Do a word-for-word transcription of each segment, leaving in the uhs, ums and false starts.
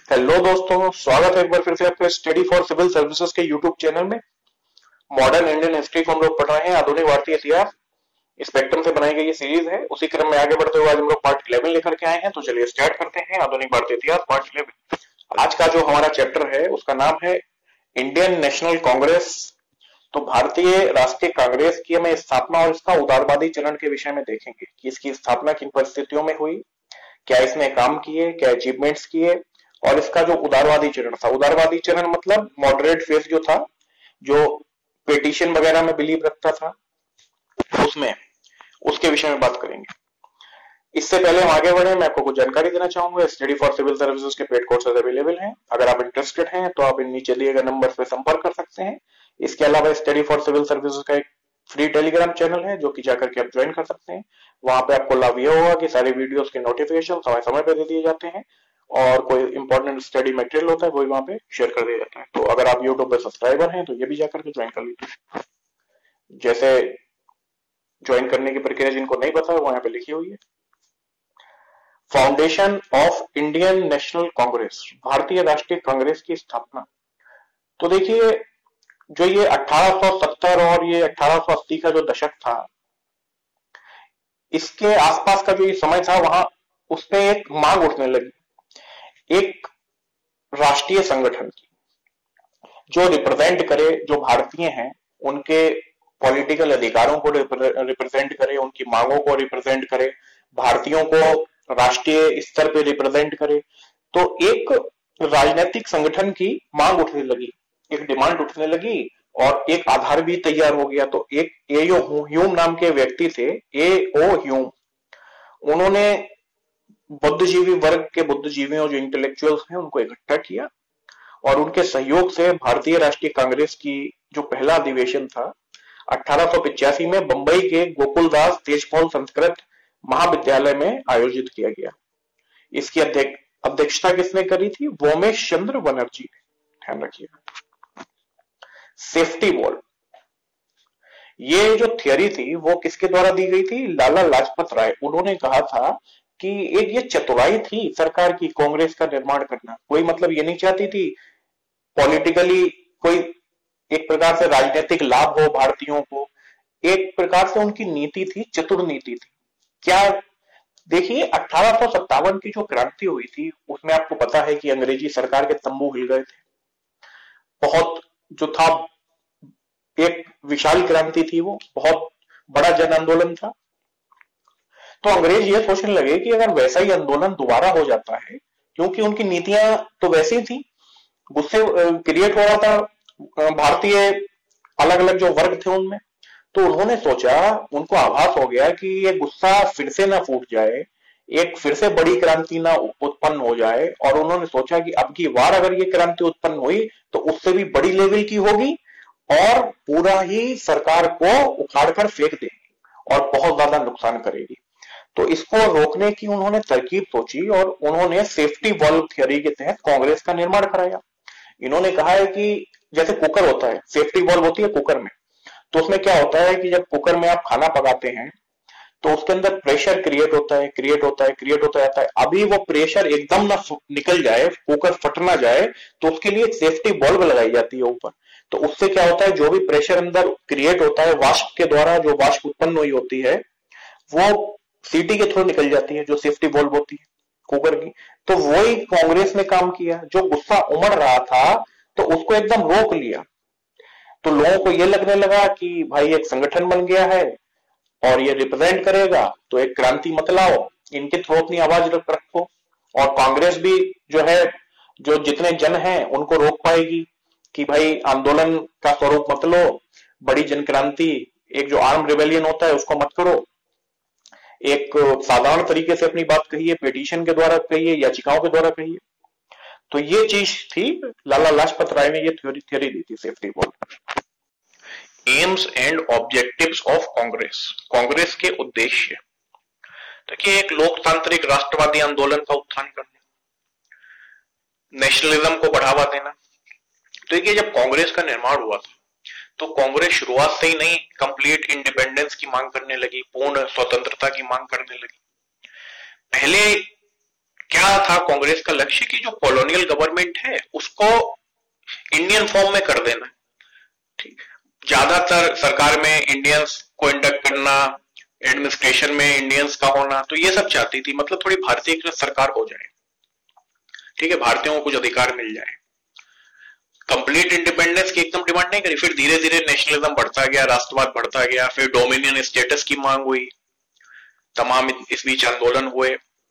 Hello दोस्तों, स्वागत है एक बार फिर से आपके स्टडी फॉर सिविल सर्विसेज के यूट्यूब चैनल में। मॉडर्न इंडियन हिस्ट्री को हम लोग पढ़ रहे हैं, आधुनिक भारतीय इतिहास। स्पेक्ट्रम से बनाई गई ये सीरीज है। उसी क्रम में आगे बढ़ते हुए आज हम लोग पार्ट इलेवन लेकर के आए हैं। तो चलिए स्टार्ट करते हैं आधुनिक भारतीय इतिहास पार्ट इलेवन। आज का जो हमारा चैप्टर है उसका नाम है इंडियन नेशनल कांग्रेस। तो भारतीय राष्ट्रीय कांग्रेस की हमें स्थापना और इसका उदारवादी चरण के विषय में देखेंगे कि इसकी स्थापना किन परिस्थितियों में हुई, क्या इसने काम किए, क्या अचीवमेंट्स किए, और इसका जो उदारवादी चरण था, उदारवादी चरण मतलब मॉडरेट फेज जो था, जो पेटिशन वगैरह में बिलीव रखता था, उसमें उसके विषय में बात करेंगे। इससे पहले हम आगे बढ़े, मैं आपको कुछ जानकारी देना चाहूंगा। स्टडी फॉर सिविल सर्विसेज के पेड कोर्सेज अवेलेबल हैं। अगर आप इंटरेस्टेड हैं तो आप इन नीचे दिए गए नंबर पर संपर्क कर सकते हैं। इसके अलावा स्टडी फॉर सिविल सर्विसेज का एक फ्री टेलीग्राम चैनल है जो कि जाकर के आप ज्वाइन कर सकते हैं। वहां पे आपको लाभ यह होगा कि सारी वीडियोस के नोटिफिकेशन समय समय पर दे दिए जाते हैं और कोई इंपॉर्टेंट स्टडी मटेरियल होता है वो भी वहां पे शेयर कर दिया जाता है। तो अगर आप यूट्यूब पे सब्सक्राइबर हैं तो ये भी जाकर के ज्वाइन कर लीजिए। जैसे ज्वाइन करने की प्रक्रिया जिनको नहीं पता वो यहाँ पे लिखी हुई है। Foundation of Indian National Congress, Bharatiya Rashtriya Congress की स्थापना। तो देखिए, जो ये अठारह सौ सत्तर और ये अठारह सौ अस्सी का जो दशक था, इसके आसपास का जो ये समय था, वहां उसमें एक मांग उठने लगी एक राष्ट्रीय संगठन की जो रिप्रेजेंट करे, जो भारतीय हैं उनके पॉलिटिकल अधिकारों को रिप्रेजेंट करे, उनकी मांगों को रिप्रेजेंट करे, भारतीयों को राष्ट्रीय स्तर पे रिप्रेजेंट करे। तो एक राजनीतिक संगठन की मांग उठने लगी, एक डिमांड उठने लगी और एक आधार भी तैयार हो गया। तो एक एओ ह्यूम नाम के व्यक्ति थे, ए ओ ह्यूम। उन्होंने बुद्धिजीवी वर्ग के बुद्धिजीवियों, जो इंटेलेक्चुअल्स हैं, उनको इकट्ठा किया और उनके सहयोग से भारतीय राष्ट्रीय कांग्रेस की जो पहला अधिवेशन था अठारह सौ पिचासी में बंबई के गोकुलदास तेजपाल संस्कृत महाविद्यालय में आयोजित किया गया। इसकी अध्यक्षता किसने करी थी? वोमेश चंद्र बनर्जी ने। ध्यान रखिएगा। सेफ्टी वॉल, ये जो थियरी थी वो किसके द्वारा दी गई थी? लाला लाजपत राय। उन्होंने कहा था कि एक ये चतुराई थी सरकार की कांग्रेस का निर्माण करना। कोई मतलब ये नहीं चाहती थी पॉलिटिकली कोई एक प्रकार से राजनीतिक लाभ हो भारतीयों को। एक प्रकार से उनकी नीति थी, चतुर नीति थी। क्या? देखिए, अठारह सौ सत्तावन की जो क्रांति हुई थी उसमें आपको पता है कि अंग्रेजी सरकार के तंबू हिल गए थे। बहुत जो था एक विशाल क्रांति थी, वो बहुत बड़ा जन आंदोलन था। तो अंग्रेज ये सोचने लगे कि अगर वैसा ही आंदोलन दोबारा हो जाता है, क्योंकि उनकी नीतियां तो वैसी थी, गुस्से क्रिएट हो रहा था भारतीय अलग अलग जो वर्ग थे उनमें, तो उन्होंने सोचा, उनको आभास हो गया कि ये गुस्सा फिर से ना फूट जाए, एक फिर से बड़ी क्रांति ना उत्पन्न हो जाए। और उन्होंने सोचा कि अब की बार अगर ये क्रांति उत्पन्न हुई तो उससे भी बड़ी लेवल की होगी और पूरा ही सरकार को उखाड़कर फेंक देगी और बहुत ज्यादा नुकसान करेगी। तो इसको रोकने की उन्होंने तरकीब सोची और उन्होंने सेफ्टी वॉल्व थ्योरी के तहत कांग्रेस का निर्माण कराया। इन्होंने कहा है कि जैसे कुकर होता है, सेफ्टी वॉल्व होती है कुकर में, तो उसमें क्या होता है कि जब कुकर में आप खाना पकाते हैं तो उसके अंदर प्रेशर क्रिएट होता है क्रिएट होता है क्रिएट होता रहता है। अभी वो प्रेशर एकदम ना निकल जाए, कुकर फट ना जाए, तो उसके लिए सेफ्टी वॉल्व लगाई जाती है ऊपर। तो उससे क्या होता है, जो भी प्रेशर अंदर क्रिएट होता है वाष्प के द्वारा, जो वाष्प उत्पन्न हुई होती है वो सीटी के थ्रू निकल जाती है, जो सेफ्टी वॉल्व होती है कुकर की। तो वही कांग्रेस ने काम किया, जो गुस्सा उमड़ रहा था तो उसको एकदम रोक लिया। तो लोगों को यह लगने लगा कि भाई एक संगठन बन गया है और ये रिप्रेजेंट करेगा, तो एक क्रांति मत लाओ, इनके थ्रू अपनी आवाज रख रखो। और कांग्रेस भी जो है, जो जितने जन हैं उनको रोक पाएगी कि भाई आंदोलन का स्वरूप मत लो, बड़ी जन क्रांति, एक जो आर्म रिवेलियन होता है उसको मत करो, एक साधारण तरीके से अपनी बात कहिए, पिटीशन के द्वारा कहिए, याचिकाओं के द्वारा कहिए। तो ये चीज थी, लाला लाजपत राय ने ये थ्योरी थ्योरी दी थी safety valve. Aims and objectives of Congress, Congress के उद्देश्य। देखिए, एक लोकतांत्रिक राष्ट्रवादी आंदोलन का उत्थान करना, नेशनलिज्म को बढ़ावा देना। तो देखिए, जब कांग्रेस का निर्माण हुआ था तो कांग्रेस शुरुआत से ही नहीं कंप्लीट इंडिपेंडेंस की मांग करने लगी, पूर्ण स्वतंत्रता की मांग करने लगी। पहले क्या था कांग्रेस का लक्ष्य कि जो कॉलोनियल गवर्नमेंट है उसको इंडियन फॉर्म में कर देना। ठीक, ज्यादातर सरकार में इंडियंस को इंडक्ट करना, एडमिनिस्ट्रेशन में इंडियंस का होना, तो ये सब चाहती थी, मतलब थोड़ी भारतीय सरकार हो जाए। ठीक है, भारतीयों को कुछ अधिकार मिल जाए। कंप्लीट इंडिपेंडेंस की एकदम डिमांड नहीं करी, फिर धीरे धीरे नेशनलिज्म बढ़ता गया, राष्ट्रवाद बढ़ता गया, फिर डोमिनियन स्टेटस की मांग हुई, तमाम इस बीच आंदोलन हुए।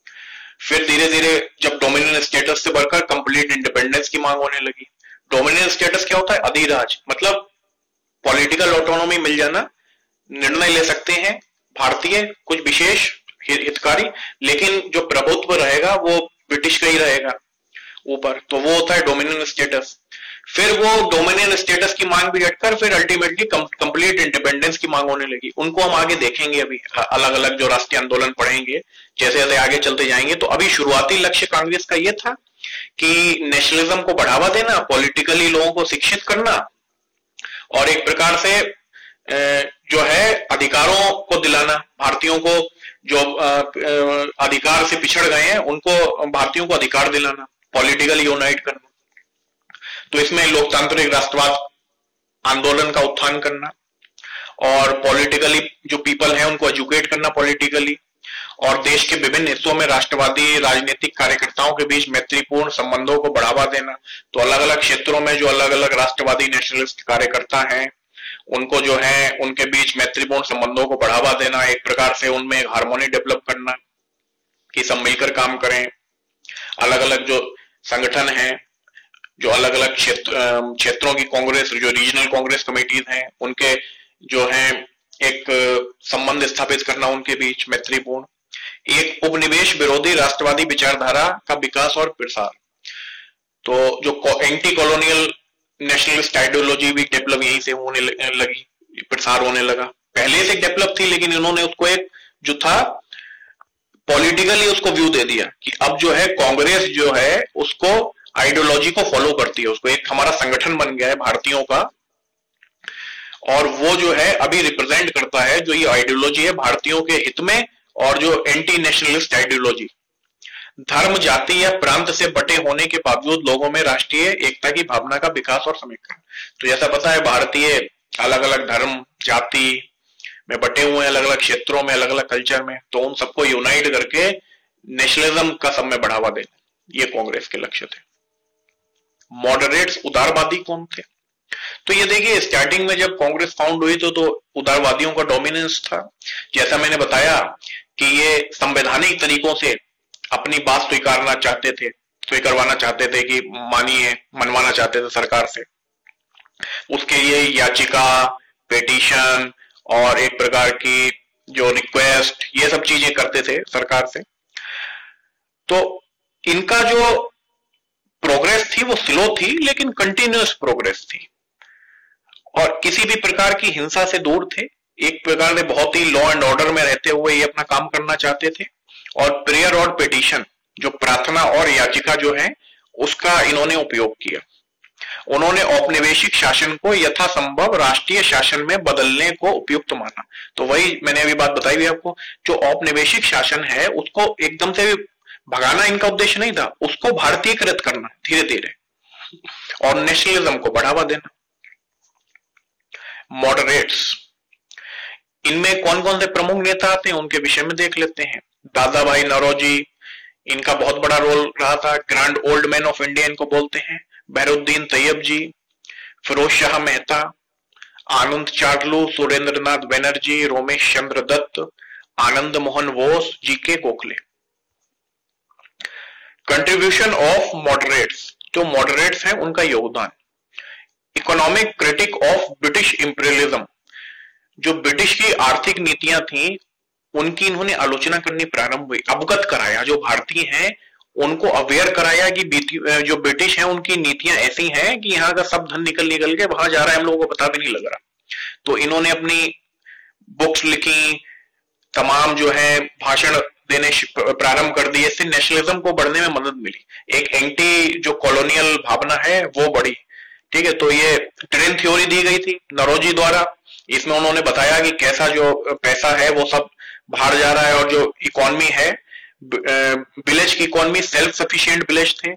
फिर धीरे धीरे जब डोमिनियन स्टेटस से बढ़कर कंप्लीट इंडिपेंडेंस की मांग होने लगी। डोमिनियन स्टेटस क्या होता है? अधिराज, मतलब पॉलिटिकल ऑटोनॉमी मिल जाना, निर्णय ले सकते हैं भारतीय कुछ विशेष हितकारी, लेकिन जो प्रभुत्व रहेगा वो ब्रिटिश का ही रहेगा ऊपर, तो वो होता है डोमिनियन स्टेटस। फिर वो डोमिनियन स्टेटस की मांग भी हटकर फिर अल्टीमेटली कंप्लीट इंडिपेंडेंस की मांग होने लगी। उनको हम आगे देखेंगे, अभी अलग अलग जो राष्ट्रीय आंदोलन पढ़ेंगे जैसे जैसे आगे चलते जाएंगे। तो अभी शुरुआती लक्ष्य कांग्रेस का ये था कि नेशनलिज्म को बढ़ावा देना, पॉलिटिकली लोगों को शिक्षित करना, और एक प्रकार से जो है अधिकारों को दिलाना, भारतीयों को जो अधिकार से पिछड़ गए हैं उनको, भारतीयों को अधिकार दिलाना, पॉलिटिकली यूनाइट करना। तो इसमें लोकतांत्रिक राष्ट्रवाद आंदोलन का उत्थान करना, और पॉलिटिकली जो पीपल है उनको एजुकेट करना पॉलिटिकली, और देश के विभिन्न हिस्सों में राष्ट्रवादी राजनीतिक कार्यकर्ताओं के बीच मैत्रीपूर्ण संबंधों को बढ़ावा देना। तो अलग अलग क्षेत्रों में जो अलग अलग राष्ट्रवादी नेशनलिस्ट कार्यकर्ता हैं उनको जो है उनके बीच मैत्रीपूर्ण संबंधों को बढ़ावा देना, एक प्रकार से उनमें हार्मोनी डेवलप करना कि सब मिलकर काम करें। अलग अलग जो संगठन हैं, जो अलग अलग क्षेत्र क्षेत्रों की कांग्रेस, जो रीजनल कांग्रेस कमेटीज हैं, उनके जो है एक संबंध स्थापित करना उनके बीच मैत्रीपूर्ण। एक उपनिवेश विरोधी राष्ट्रवादी विचारधारा का विकास और प्रसार। तो जो एंटी कॉलोनियल नेशनलिस्ट आइडियोलॉजी भी डेवलप यहीं से होने लगी, प्रसार होने लगा। पहले से डेवलप थी, लेकिन इन्होंने उसको एक जो था पॉलिटिकली उसको व्यू दे दिया कि अब जो है कांग्रेस जो है उसको आइडियोलॉजी को फॉलो करती है, उसको एक हमारा संगठन बन गया है भारतीयों का, और वो जो है अभी रिप्रेजेंट करता है जो ये आइडियोलॉजी है भारतीयों के हित में, और जो एंटी नेशनलिस्ट आइडियोलॉजी, धर्म, जाति या प्रांत से बटे होने के बावजूद लोगों में राष्ट्रीय एकता की भावना का विकास और समीकरण। तो जैसा पता है भारतीय अलग अलग धर्म जाति में बटे हुए हैं, अलग अलग क्षेत्रों में, अलग अलग कल्चर में, तो उन सबको यूनाइट करके नेशनलिज्म का सब में बढ़ावा देना, ये कांग्रेस के लक्ष्य थे। मॉडरेट्स, उदारवादी कौन थे? तो ये देखिए, स्टार्टिंग में जब कांग्रेस फाउंड हुई तो तो उदारवादियों का डोमिनेंस था। जैसा मैंने बताया कि ये संवैधानिक तरीकों से अपनी बात स्वीकारना चाहते थे, स्वीकारवाना चाहते थे कि मानिए, मनवाना चाहते थे सरकार से। उसके लिए याचिका, पिटीशन और एक प्रकार की जो रिक्वेस्ट, ये सब चीजें करते थे सरकार से। तो इनका जो प्रोग्रेस थी वो स्लो थी, लेकिन कंटिन्यूअस प्रोग्रेस थी, और किसी भी प्रकार की हिंसा से दूर थे। एक प्रकार से बहुत ही लॉ एंड ऑर्डर में रहते हुए ये अपना काम करना चाहते थे। और प्रेयर और पिटीशन, जो प्रार्थना और याचिका जो है, उसका इन्होंने उपयोग किया। उन्होंने औपनिवेशिक शासन को यथासंभव राष्ट्रीय शासन में बदलने को उपयुक्त माना। तो वही मैंने अभी बात बताई हुई आपको, जो औपनिवेशिक शासन है उसको एकदम से भगाना इनका उद्देश्य नहीं था, उसको भारतीयकृत करना धीरे धीरे, और नेशनलिज्म को बढ़ावा देना। मॉडरेट्स, इनमें कौन कौन से प्रमुख नेता आते हैं उनके विषय में देख लेते हैं। दादा भाई नौरोजी, इनका बहुत बड़ा रोल रहा था, grand old man of India इनको बोलते हैं। बहरुद्दीन तैयब जी, फिरोज शाह मेहता, आनंद चाटलू, सुरेंद्रनाथ बनर्जी, रोमेश चंद्र Dutt, Anand Mohan Bose, G K Gokhale. Contribution of moderates, जो मॉडरेट्स हैं उनका योगदान। Economic critique of British imperialism, जो ब्रिटिश की आर्थिक नीतियां थी उनकी इन्होंने आलोचना करनी प्रारंभ हुई। अवगत कराया, जो भारतीय हैं उनको अवेयर कराया कि जो ब्रिटिश हैं उनकी नीतियां ऐसी हैं कि यहाँ का सब धन निकल निकल के वहां जा रहा है, हम लोगों को पता भी नहीं लग रहा। तो इन्होंने अपनी बुक्स लिखी, तमाम जो है भाषण देने प्रारंभ कर दिए, इससे नेशनलिज्म को बढ़ने में मदद मिली। एक एंटी जो कॉलोनियल भावना है वो बढ़ी। ठीक है, तो ये ट्रेन थ्योरी दी गई थी नौरोजी द्वारा। इसमें उन्होंने बताया कि कैसा जो पैसा है वो सब बाहर जा रहा है, और जो इकोनॉमी है विलेज की इकोनॉमी सेल्फ सफिशिएंट विलेज थे,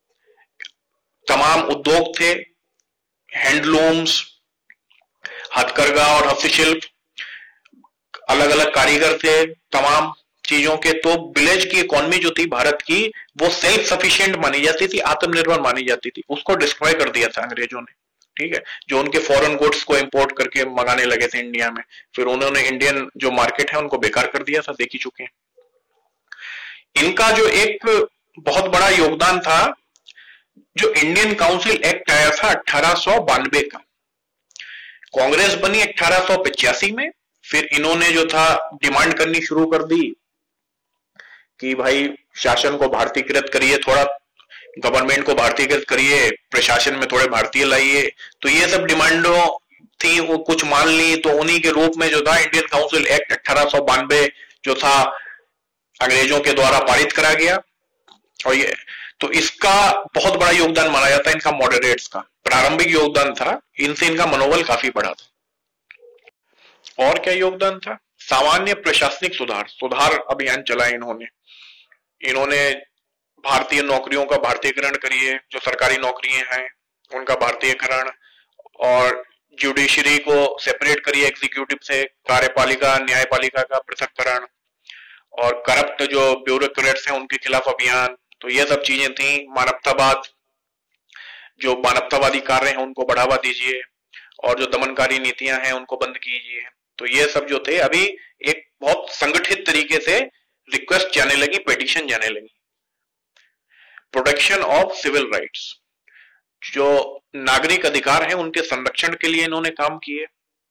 तमाम उद्योग थे, हैंडलूम्स, हथकरघा और हस्तशिल्प, अलग अलग कारीगर थे तमाम चीजों के। तो विलेज की इकोनॉमी जो थी भारत की, वो सेल्फ सफिशिएंट मानी जाती थी, आत्मनिर्भर मानी जाती थी। उसको डिस्ट्रॉय कर दिया था अंग्रेजों ने, ठीक है, जो उनके फॉरेन गुड्स को इंपोर्ट करके मंगाने लगे थे इंडिया में, फिर उन्होंने इंडियन जो मार्केट है उनको बेकार कर दिया था, देख ही चुके हैं। इनका जो एक बहुत बड़ा योगदान था, जो इंडियन काउंसिल एक्ट आया था अठारह सौ बानवे का, कांग्रेस बनी अठारह सौ पचासी में, फिर इन्होंने जो था डिमांड करनी शुरू कर दी कि भाई शासन को भारतीकृत करिए, थोड़ा गवर्नमेंट को भारतीकृत करिए, प्रशासन में थोड़े भारतीय लाइए। तो ये सब डिमांडों थी, वो कुछ मान ली। तो उन्हीं के रूप में जो था इंडियन काउंसिल एक्ट अठारह सौ बानवे जो था अंग्रेजों के द्वारा पारित करा गया। और ये तो इसका बहुत बड़ा योगदान माना जाता है इनका, मॉडरेट्स का प्रारंभिक योगदान था, इनसे इनका मनोबल काफी बढ़ा था। और क्या योगदान था? सामान्य प्रशासनिक सुधार सुधार अभियान चलाए इन्होंने। इन्होंने भारतीय नौकरियों का भारतीयकरण करिए, जो सरकारी नौकरियां हैं उनका भारतीयकरण, और जुडिशरी को सेपरेट करिए एग्जीक्यूटिव से, कार्यपालिका न्यायपालिका का पृथककरण, और करप्ट जो ब्यूरोक्रेट्स हैं उनके खिलाफ अभियान। तो ये सब चीजें थी। मानवतावाद, जो मानवतावादी कार्य हैं उनको बढ़ावा दीजिए, और जो दमनकारी नीतियां हैं उनको बंद कीजिए। तो ये सब जो थे, अभी एक बहुत संगठित तरीके से रिक्वेस्ट जाने लगी, पेटिशन जाने लगी। प्रोटेक्शन ऑफ सिविल राइट्स, जो नागरिक अधिकार हैं उनके संरक्षण के लिए इन्होंने काम किए।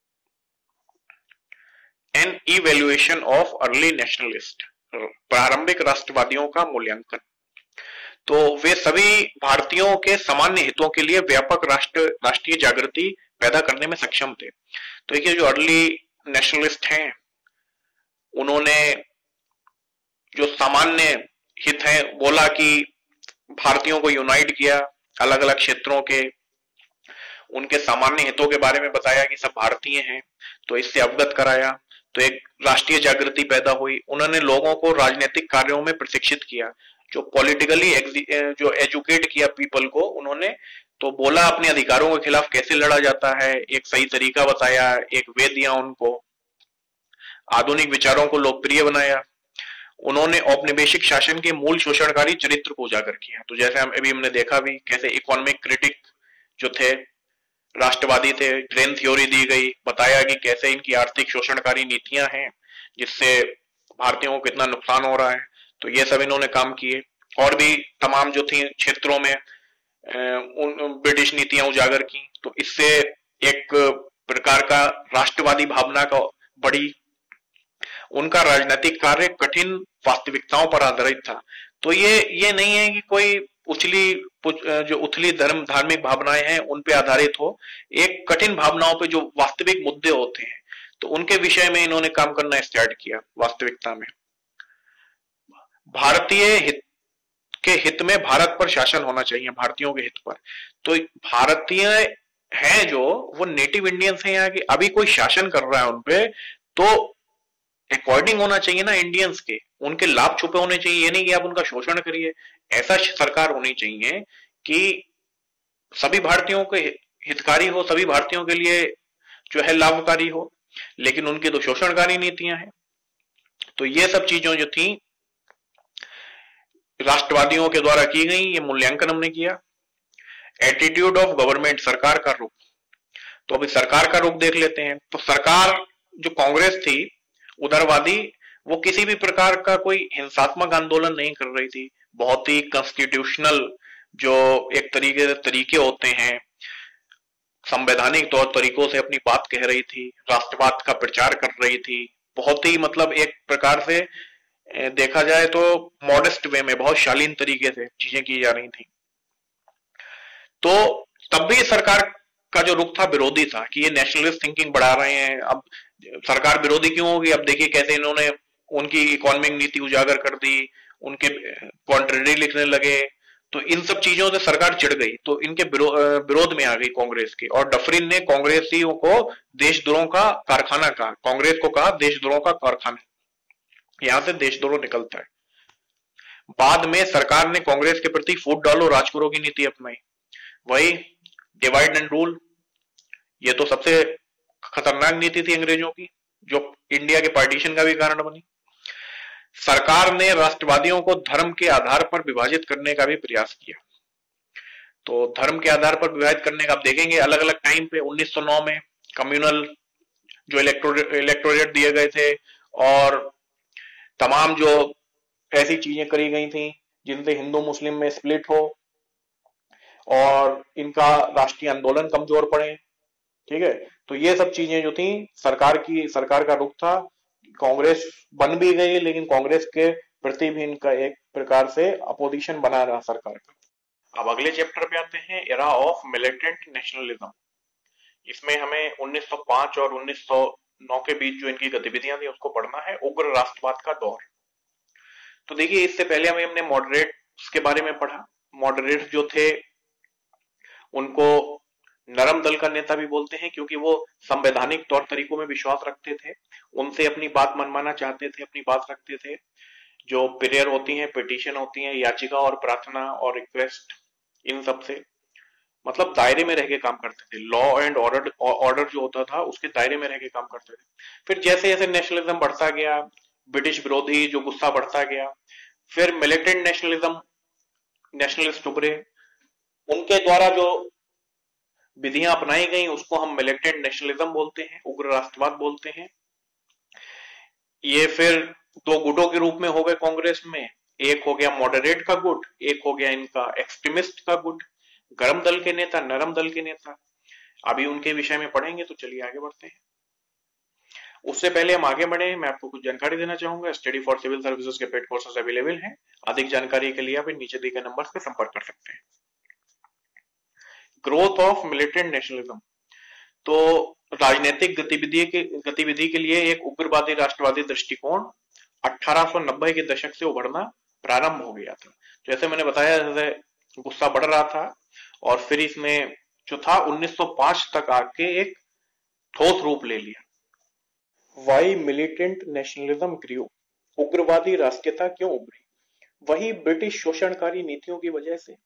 An evaluation of early nationalist, प्रारंभिक राष्ट्रवादियों का मूल्यांकन। तो वे सभी भारतीयों के सामान्य हितों के लिए व्यापक राष्ट्र राष्ट्रीय जागृति पैदा करने में सक्षम थे। तो ये जो अर्ली नेशनलिस्ट हैं, उन्होंने जो सामान्य हित हैं बोला कि भारतीयों को यूनाइट किया, अलग अलग क्षेत्रों के उनके सामान्य हितों के बारे में बताया कि सब भारतीय हैं, तो इससे अवगत कराया। तो एक राष्ट्रीय जागृति पैदा हुई। उन्होंने लोगों को राजनीतिक कार्यों में प्रशिक्षित किया, जो पॉलिटिकली जो एजुकेट किया पीपल को उन्होंने। तो बोला अपने अधिकारों के खिलाफ कैसे लड़ा जाता है, एक सही तरीका बताया, एक वे दिया उनको, आधुनिक विचारों को लोकप्रिय बनाया। उन्होंने औपनिवेशिक शासन के मूल शोषणकारी चरित्र को उजागर किया। तो जैसे हम अभी हमने देखा भी, कैसे इकोनॉमिक क्रिटिक जो थे राष्ट्रवादी थे, ग्रेन थ्योरी दी गई, बताया कि कैसे इनकी आर्थिक शोषणकारी नीतियां हैं जिससे भारतीयों को कितना नुकसान हो रहा है। तो ये सब इन्होंने काम किए। और भी तमाम जो थी क्षेत्रों में उन ब्रिटिश नीतियां उजागर की। तो इससे एक प्रकार का राष्ट्रवादी भावना का बड़ी। उनका राजनीतिक कार्य कठिन वास्तविकताओं पर आधारित था। तो ये ये नहीं है कि कोई उछली जो उथली धर्म धार्मिक भावनाएं हैं उन पे आधारित हो, एक कठिन भावनाओं पे जो वास्तविक मुद्दे होते हैं, तो उनके विषय में इन्होंने काम करना स्टार्ट किया। वास्तविकता में भारतीय हित के हित में भारत पर शासन होना चाहिए, भारतीयों के हित पर। तो भारतीय हैं जो वो नेटिव इंडियंस हैं यहाँ के, अभी कोई शासन कर रहा है उनपे, तो अकॉर्डिंग होना चाहिए ना इंडियंस के, उनके लाभ छुपे होने चाहिए। ये नहीं कि आप उनका शोषण करिए। ऐसा सरकार होनी चाहिए कि सभी भारतीयों के हितकारी हो, सभी भारतीयों के लिए जो है लाभकारी हो, लेकिन उनकी तो शोषणकारी नीतियां हैं। तो ये सब चीजों जो थी राष्ट्रवादियों के द्वारा की गई, ये मूल्यांकन हमने किया। एटीट्यूड ऑफ गवर्नमेंट, सरकार का रुख। तो अभी सरकार का रुख देख लेते हैं। तो सरकार जो कांग्रेस थी उदारवादी, वो किसी भी प्रकार का कोई हिंसात्मक आंदोलन नहीं कर रही थी। बहुत ही कॉन्स्टिट्यूशनल जो एक तरीके से तरीके होते हैं, संवैधानिक तौर तरीकों से अपनी बात कह रही थी, राष्ट्रवाद का प्रचार कर रही थी। बहुत ही मतलब एक प्रकार से देखा जाए तो मॉडेस्ट वे में, बहुत शालीन तरीके से चीजें की जा रही थी। तो तब भी सरकार का जो रुख था विरोधी था कि ये नेशनलिस्ट थिंकिंग बढ़ा रहे हैं। अब सरकार विरोधी क्यों होगी? अब देखिए कैसे इन्होंने उनकी इकोनॉमिक नीति उजागर कर दी, उनके कॉन्ट्रेरी लिखने लगे। तो इन सब चीजों से सरकार चिढ़ गई, तो इनके विरोध में आ गई कांग्रेस की। और डफरिन ने कांग्रेसियों को देशद्रोह का कारखाना कहा, कांग्रेस को कहा देशद्रोह का कारखाना। यहां से देशद्रोह निकलता है। बाद में सरकार ने कांग्रेस के प्रति फूट डालो राज करो की नीति अपनाई, वही डिवाइड एंड रूल। ये तो सबसे खतरनाक नीति थी अंग्रेजों की, जो इंडिया के पार्टीशन का भी कारण बनी। सरकार ने राष्ट्रवादियों को धर्म के आधार पर विभाजित करने का भी प्रयास किया। तो धर्म के आधार पर विभाजित करने का आप देखेंगे अलग अलग टाइम पे, उन्नीस सौ नौ में कम्युनल जो इलेक्टोरेट दिए गए थे, और तमाम जो ऐसी चीजें करी गई थी जिनसे हिंदू मुस्लिम में स्प्लिट हो और इनका राष्ट्रीय आंदोलन कमजोर पड़े, ठीक है। तो ये सब चीजें जो थी, सरकार की सरकार का रुख था। कांग्रेस बन भी गई, लेकिन कांग्रेस के प्रति भी इनका एक प्रकार से अपोजिशन बना रहा सरकार का। अब अगले चैप्टर पे आते हैं, एरा ऑफ मिलिटेंट नेशनलिज्म। इसमें हमें उन्नीस सौ पाँच और उन्नीस सौ नौ के बीच जो इनकी गतिविधियां थी उसको पढ़ना है, उग्र राष्ट्रवाद का दौर। तो देखिए, इससे पहले हमें हमने मॉडरेट्स के बारे में पढ़ा। मॉडरेट्स जो थे उनको नरम दल का नेता भी बोलते हैं, क्योंकि वो संवैधानिक तौर तरीकों में विश्वास रखते थे, उनसे अपनी बात मनवाना चाहते थे, अपनी बात रखते थे। जो प्रेयर होती हैं, पिटीशन होती हैं, याचिका और प्रार्थना और रिक्वेस्ट, इन सब से मतलब दायरे में रह के काम करते थे। लॉ एंड ऑर्डर ऑर्डर जो होता था उसके दायरे में रह के काम करते थे। फिर जैसे जैसे नेशनलिज्म बढ़ता गया, ब्रिटिश विरोधी जो गुस्सा बढ़ता गया, फिर मिलिटेंट नेशनलिज्म नेशनलिस्ट उभरे। उनके द्वारा जो विधियां अपनाई गई उसको हम मिलिटेंट नेशनलिज्म बोलते हैं, उग्र राष्ट्रवाद बोलते हैं। ये फिर दो गुटों के रूप में हो गए कांग्रेस में, एक हो गया मॉडरेट का गुट, एक हो गया इनका एक्सट्रीमिस्ट का गुट, गर्म दल के नेता, नरम दल के नेता। अभी उनके विषय में पढ़ेंगे, तो चलिए आगे बढ़ते हैं। उससे पहले हम आगे बढ़े, मैं आपको कुछ जानकारी देना चाहूंगा। स्टडी फॉर सिविल सर्विसेज के पेड कोर्सेज अवेलेबल हैं। अधिक जानकारी के लिए आप नीचे दिए गए नंबर्स पे संपर्क कर सकते हैं। Growth of militant nationalism. तो राजनीतिक गतिविधि के गतिविधि के लिए एक उग्रवादी राष्ट्रवादी दृष्टिकोण अठारह सौ नब्बे के दशक से उभरना प्रारंभ हो गया था। जैसे मैंने बताया, जैसे गुस्सा बढ़ रहा था, और फिर इसमें जो था उन्नीस सौ पाँच तक आके एक ठोस रूप ले लिया। वाई मिलिटेंट नेशनलिज्म ग्रू, उग्रवादी राष्ट्रीयता क्यों उभरी? वही ब्रिटिश शोषणकारी नीतियों की वजह से।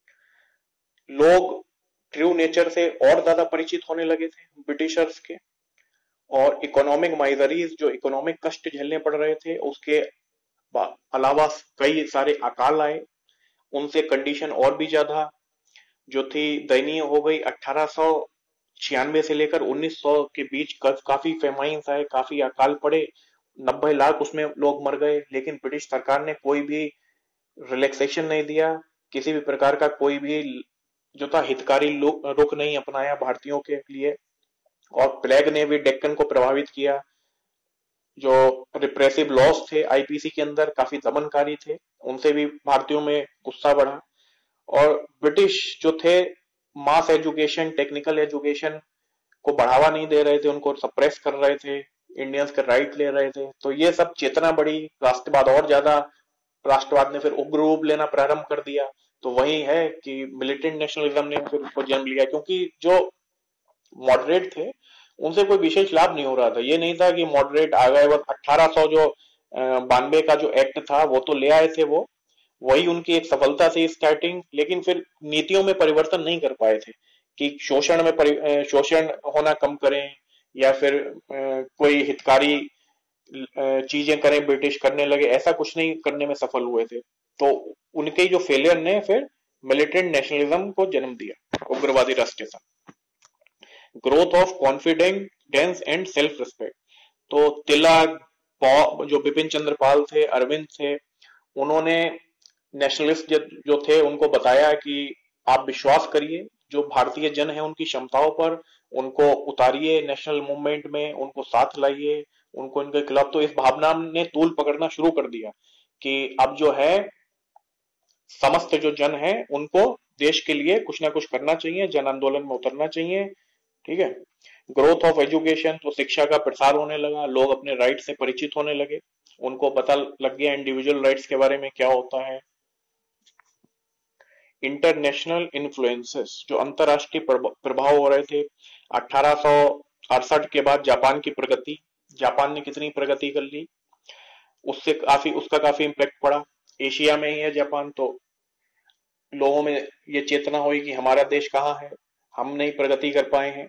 लोग ट्रू नेचर से और ज्यादा परिचित होने लगे थे ब्रिटिशर्स के, और इकोनॉमिक माइजरीज, जो इकोनॉमिक कष्ट झेलने पड़ रहे थे, उसके अलावा कई सारे अकाल आए, उनसे कंडीशन और भी ज्यादा जो थी दयनीय हो गई। अठारह सौ छियानवे से लेकर उन्नीस सौ के बीच काफी फेमाइन्स आए, काफी अकाल पड़े, नब्बे लाख उसमें लोग मर गए। लेकिन ब्रिटिश सरकार ने कोई भी रिलैक्सेशन नहीं दिया, किसी भी प्रकार का कोई भी जो था हितकारी रुख नहीं अपनाया भारतीयों के लिए। और प्लेग ने भी डेक्कन को प्रभावित किया। जो रिप्रेसिव लॉस थे आईपीसी के अंदर, काफी दमनकारी थे, उनसे भी भारतीयों में गुस्सा बढ़ा। और ब्रिटिश जो थे मास एजुकेशन, टेक्निकल एजुकेशन को बढ़ावा नहीं दे रहे थे, उनको सप्रेस कर रहे थे, इंडियंस के राइट ले रहे थे। तो ये सब चेतना बढ़ी, राष्ट्रवाद और ज्यादा, राष्ट्रवाद ने फिर उग्र रूप लेना प्रारंभ कर दिया। तो वही है कि मिलिटेंट नेशनलिज्म ने फिर उसको जन्म लिया, क्योंकि जो मॉडरेट थे उनसे कोई विशेष लाभ नहीं हो रहा था। ये नहीं था कि मॉडरेट आ गए, बस अठारह सौ जो बानवे का जो एक्ट था वो तो ले आए थे, वो वही उनकी एक सफलता थी स्टार्टिंग। लेकिन फिर नीतियों में परिवर्तन नहीं कर पाए थे कि शोषण में शोषण होना कम करें, या फिर कोई हितकारी चीजें करें, ब्रिटिश करने लगे, ऐसा कुछ नहीं करने में सफल हुए थे। तो उनके जो फेलियर ने फिर मिलिटेंट नेशनलिज्म को जन्म दिया, उग्रवादी राष्ट्रीयता। Growth of confidence and self respect. तो तिलक, जो बिपिन चंद्र पाल थे, अरविंद थे, उन्होंने नेशनलिस्ट जो थे उनको बताया कि आप विश्वास करिए जो भारतीय जन है उनकी क्षमताओं पर, उनको उतारिए नेशनल मूवमेंट में, उनको साथ लाइए, उनको इनके खिलाफ। तो इस भावना ने तूल पकड़ना शुरू कर दिया कि अब जो है समस्त जो जन है उनको देश के लिए कुछ ना कुछ करना चाहिए, जन आंदोलन में उतरना चाहिए, ठीक है। ग्रोथ ऑफ एजुकेशन, तो शिक्षा का प्रसार होने लगा, लोग अपने राइट से परिचित होने लगे, उनको पता लग गया इंडिविजुअल राइट्स के बारे में क्या होता है। इंटरनेशनल इन्फ्लुएंसेस, जो अंतरराष्ट्रीय प्रभाव हो रहे थे। अठारह सौ अड़सठ के बाद जापान की प्रगति, जापान ने कितनी प्रगति कर ली, उससे काफी उसका काफी इंपैक्ट पड़ा। एशिया में ही है जापान, तो लोगों में ये चेतना हुई कि हमारा देश कहाँ है, हम नहीं प्रगति कर पाए हैं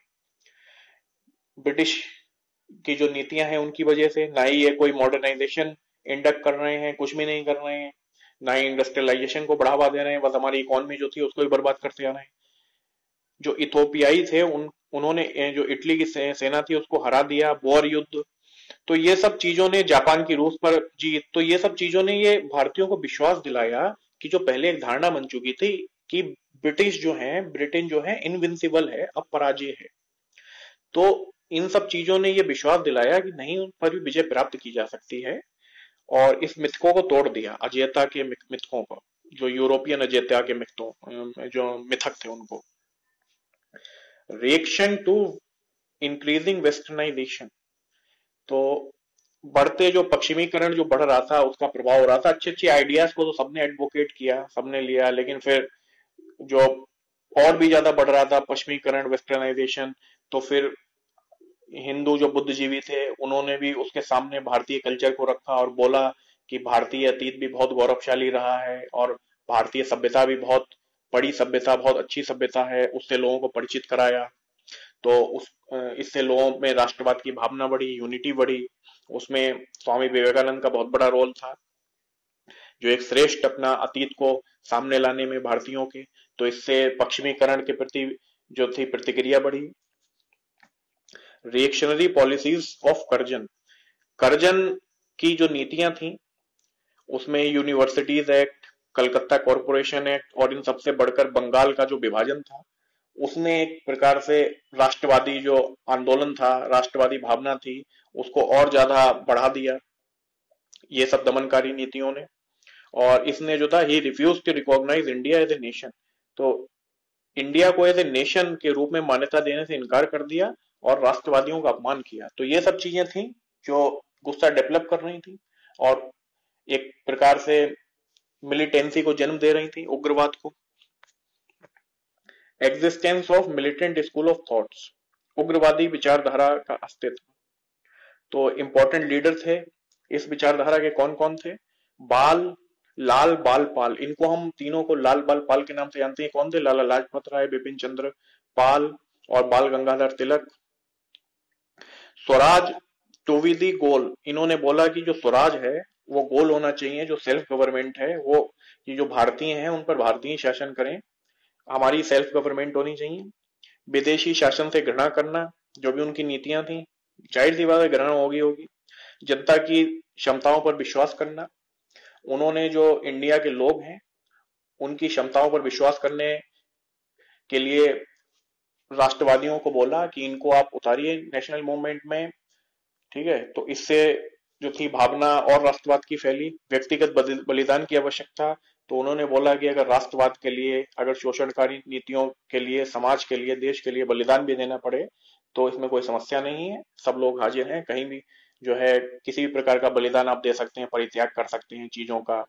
ब्रिटिश की जो नीतियां हैं उनकी वजह से। ना ही ये कोई मॉडर्नाइजेशन इंडक्ट कर रहे हैं, कुछ भी नहीं कर रहे हैं, ना ही इंडस्ट्रियलाइजेशन को बढ़ावा दे रहे हैं, बस हमारी इकोनॉमी जो थी उसको ही बर्बाद करते जा रहे हैं। जो इथोपियाई थे उन उन्होंने जो इटली की से, सेना थी उसको हरा दिया, बोर युद्ध। तो ये सब चीजों ने, जापान की रूस पर जीत, तो ये सब चीजों ने ये भारतीयों को विश्वास दिलाया कि जो पहले एक धारणा बन चुकी थी कि ब्रिटिश जो है, ब्रिटेन जो है इनविंसिबल है, अब पराजय है। तो इन सब चीजों ने ये विश्वास दिलाया कि नहीं, उन पर भी विजय प्राप्त की जा सकती है, और इस मिथकों को तोड़ दिया, अजेयता के मिथकों को, जो यूरोपियन अजेयता के मिथकों, जो मिथक थे उनको। रिएक्शन टू इंक्रीजिंग वेस्टर्नाइजेशन, तो बढ़ते जो पश्चिमीकरण जो बढ़ रहा था उसका प्रभाव हो रहा था। अच्छे अच्छे आइडियाज को तो सबने एडवोकेट किया, सबने लिया, लेकिन फिर जो और भी ज्यादा बढ़ रहा था पश्चिमीकरण, वेस्टर्नाइजेशन, तो फिर हिंदू जो बुद्धिजीवी थे उन्होंने भी उसके सामने भारतीय कल्चर को रखा और बोला कि भारतीय अतीत भी बहुत गौरवशाली रहा है और भारतीय सभ्यता भी बहुत बड़ी सभ्यता, बहुत अच्छी सभ्यता है, उससे लोगों को परिचित कराया। तो उस इससे लोगों में राष्ट्रवाद की भावना बढ़ी, यूनिटी बढ़ी। उसमें स्वामी विवेकानंद का बहुत बड़ा रोल था, जो एक श्रेष्ठ अपना अतीत को सामने लाने में भारतीयों के। तो इससे पश्चिमीकरण के प्रति जो थी प्रतिक्रिया बढ़ी। Reactionary policies of Curzon, Curzon की जो नीतियां थी उसमें universities act, Calcutta corporation act, और इन सबसे बढ़कर बंगाल का जो विभाजन था, उसने एक प्रकार से राष्ट्रवादी जो आंदोलन था, राष्ट्रवादी भावना थी, उसको और ज्यादा बढ़ा दिया ये सब दमनकारी नीतियों ने। और इसने जो था, ही refuse to recognise India as a nation, तो इंडिया को एज ए नेशन के रूप में मान्यता देने से इनकार कर दिया और राष्ट्रवादियों का अपमान किया। तो ये सब चीजें थी जो गुस्सा डेवलप कर रही थी और एक प्रकार से मिलिटेंसी को जन्म दे रही थी, उग्रवाद को। Existence of militant school of thoughts, उग्रवादी विचारधारा का अस्तित्व। तो इंपॉर्टेंट लीडर थे इस विचारधारा के, कौन कौन थे? बाल लाल बाल पाल, इनको हम तीनों को लाल बाल पाल के नाम से जानते हैं। कौन थे? लाला लाजपत राय, बिपिन चंद्र पाल और Bal Gangadhar Tilak. Swaraj to be the goal, इन्होंने बोला कि जो स्वराज है वो गोल होना चाहिए, जो सेल्फ गवर्नमेंट है वो, ये जो भारतीय हैं उन पर भारतीय शासन करें, हमारी सेल्फ गवर्नमेंट होनी चाहिए। विदेशी शासन से घृणा करना, जो भी उनकी नीतियां थी, जाहिर सी बात है घृणा होगी होगी। जनता की क्षमताओं पर विश्वास करना, उन्होंने जो इंडिया के लोग हैं उनकी क्षमताओं पर विश्वास करने के लिए राष्ट्रवादियों को बोला कि इनको आप उतारिए नेशनल मूवमेंट में, ठीक है। तो इससे जो थी भावना और राष्ट्रवाद की फैली। व्यक्तिगत बलिदान की आवश्यकता, तो उन्होंने बोला कि अगर राष्ट्रवाद के लिए, अगर शोषणकारी नीतियों के लिए, समाज के लिए, देश के लिए बलिदान भी देना पड़े तो इसमें कोई समस्या नहीं है, सब लोग हाजिर हैं, कहीं भी जो है किसी भी प्रकार का बलिदान आप दे सकते हैं, परित्याग कर सकते हैं चीजों का।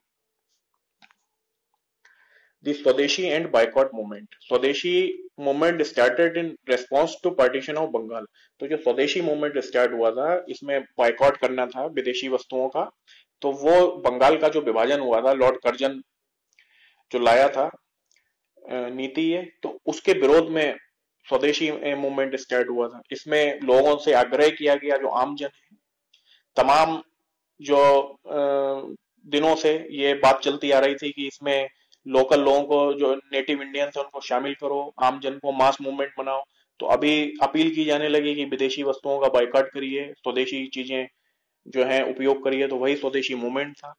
The swadeshi and boycott movement, swadeshi movement started in response to partition of Bengal. तो जो स्वदेशी मूवमेंट स्टार्ट हुआ था, इसमें बाइकॉट करना था विदेशी वस्तुओं का, तो वो बंगाल का जो विभाजन हुआ था, लॉर्ड कर्जन जो लाया था नीति ये, तो उसके विरोध में स्वदेशी मूवमेंट स्टार्ट हुआ था। इसमें लोगों से आग्रह किया गया, जो आम जन है, तमाम जो दिनों से ये बात चलती आ रही थी कि इसमें लोकल लोगों को, जो नेटिव इंडियंस है उनको शामिल करो, आम जन को मास मूवमेंट बनाओ। तो अभी अपील की जाने लगी कि विदेशी वस्तुओं का बाइकआउट करिए, स्वदेशी चीजें जो है उपयोग करिए, तो वही स्वदेशी मूवमेंट था।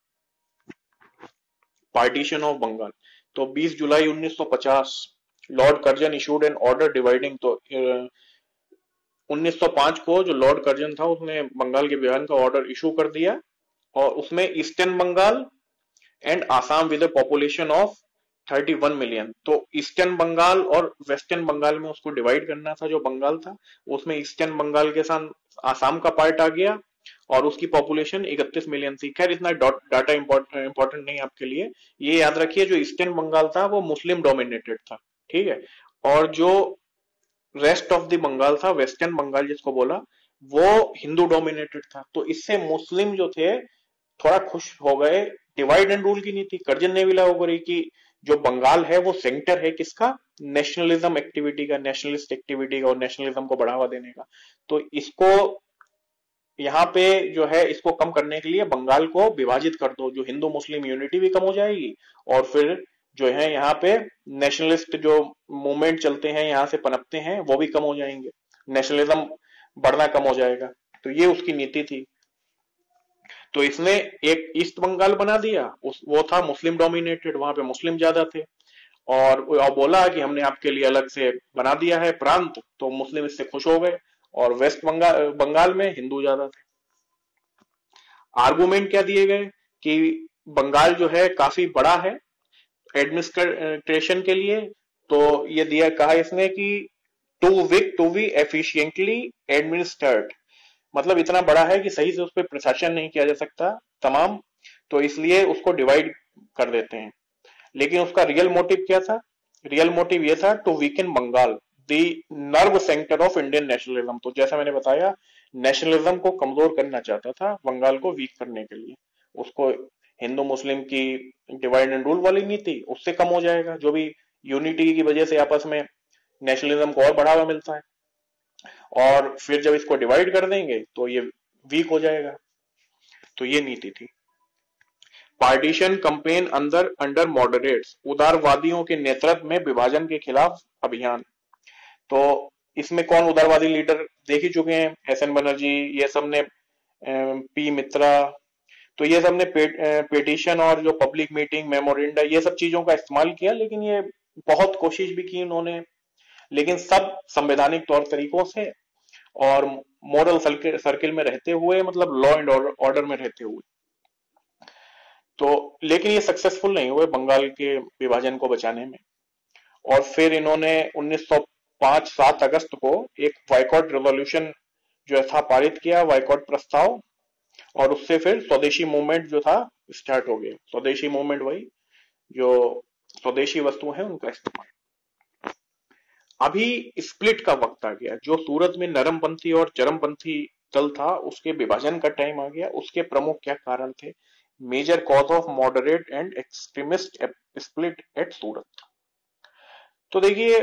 पार्टीशन ऑफ बंगाल, तो बीस जुलाई उन्नीस सौ पचास Lord Curzon issued an order dividing, तो उन्नीस सौ पाँच को जो लॉर्ड कर्जन था उसने बंगाल के विभाजन का ऑर्डर इशू कर दिया, और उसमें eastern Bengal and Assam with population of इकतीस मिलियन, तो ईस्टर्न बंगाल और वेस्टर्न बंगाल में उसको डिवाइड करना था। जो बंगाल था उसमें ईस्टर्न बंगाल के साथ आसाम का पार्ट आ गया और उसकी पॉपुलेशन इकतीस मिलियन थी। खैर इतना डाटा इंपॉर्टेंट नहीं आपके लिए, ये याद रखिए जो ईस्टर्न बंगाल था वो मुस्लिम डोमिनेटेड था, ठीक है, और जो रेस्ट ऑफ द बंगाल था, वेस्टर्न बंगाल जिसको बोला, वो हिंदू डोमिनेटेड था। तो इससे मुस्लिम जो थे थोड़ा खुश हो गए डिवाइड एंड रूल की नीति कर्जन ने भी लागू करी कि जो बंगाल है वो सेंटर है किसका, नेशनलिज्म एक्टिविटी का, नेशनलिस्ट एक्टिविटी का और नेशनलिज्म को बढ़ावा देने का। तो इसको यहाँ पे जो है इसको कम करने के लिए बंगाल को विभाजित कर दो, जो हिंदू मुस्लिम यूनिटी भी कम हो जाएगी और फिर जो है यहाँ पे नेशनलिस्ट जो मूवमेंट चलते हैं यहाँ से पनपते हैं वो भी कम हो जाएंगे, नेशनलिज्म बढ़ना कम हो जाएगा। तो ये उसकी नीति थी। तो इसने एक ईस्ट बंगाल बना दिया, उस वो था मुस्लिम डोमिनेटेड, वहां पे मुस्लिम ज्यादा थे, और वो बोला कि हमने आपके लिए अलग से बना दिया है प्रांत, तो मुस्लिम इससे खुश हो गए। और वेस्ट बंगाल बंगाल में हिंदू ज्यादा थे। आर्गुमेंट क्या दिए गए कि बंगाल जो है काफी बड़ा है एडमिनिस्ट्रेशन के लिए, तो ये दिया कहा इसने कि too big to be efficiently administered, मतलब इतना बड़ा है कि सही से उस पर प्रशासन नहीं किया जा सकता तमाम, तो इसलिए उसको डिवाइड कर देते हैं। लेकिन उसका रियल मोटिव क्या था, रियल मोटिव ये था to weaken Bengal the nerve centre of Indian nationalism. तो जैसा मैंने बताया नेशनलिज्म को कमजोर करना चाहता था बंगाल को वीक करने के लिए, उसको हिंदू मुस्लिम की डिवाइड एंड रूल वाली नीति उससे कम हो जाएगा, जो भी यूनिटी की वजह से आपस में नेशनलिज्म को और बढ़ावा मिलता है, और फिर जब इसको डिवाइड कर देंगे तो ये वीक हो जाएगा। तो ये नीति थी। पार्टीशन कंपेन अंदर अंडर मॉडरेट्स, उदारवादियों के नेतृत्व में विभाजन के खिलाफ अभियान। तो इसमें कौन उदारवादी लीडर देख ही चुके हैं, एस एन बनर्जी, ये सब ने, पी मित्रा, तो ये सब ने पे, पेटिशन और जो पब्लिक मीटिंग मेमोरेंडा ये सब चीजों का इस्तेमाल किया, लेकिन ये बहुत कोशिश भी की उन्होंने, लेकिन सब संवैधानिक तौर तरीकों से और मॉरल सर्किल में रहते हुए, मतलब लॉ एंड ऑर्डर में रहते हुए। तो लेकिन ये सक्सेसफुल नहीं हुए बंगाल के विभाजन को बचाने में। और फिर इन्होंने उन्नीस सौ पाँच सात अगस्त को एक बाइकॉट रेवोल्यूशन जो था पारित किया, बाइकॉट प्रस्ताव, और उससे फिर स्वदेशी मूवमेंट जो था स्टार्ट हो गया। स्वदेशी मूवमेंट वही जो स्वदेशी वस्तु है उनका इस्तेमाल। अभी स्प्लिट का वक्त आ गया, जो सूरत में नरमपंथी और चरमपंथी दल था उसके विभाजन का टाइम आ गया। उसके प्रमुख क्या कारण थे, major cause of moderate and extremist split at Surat. तो देखिए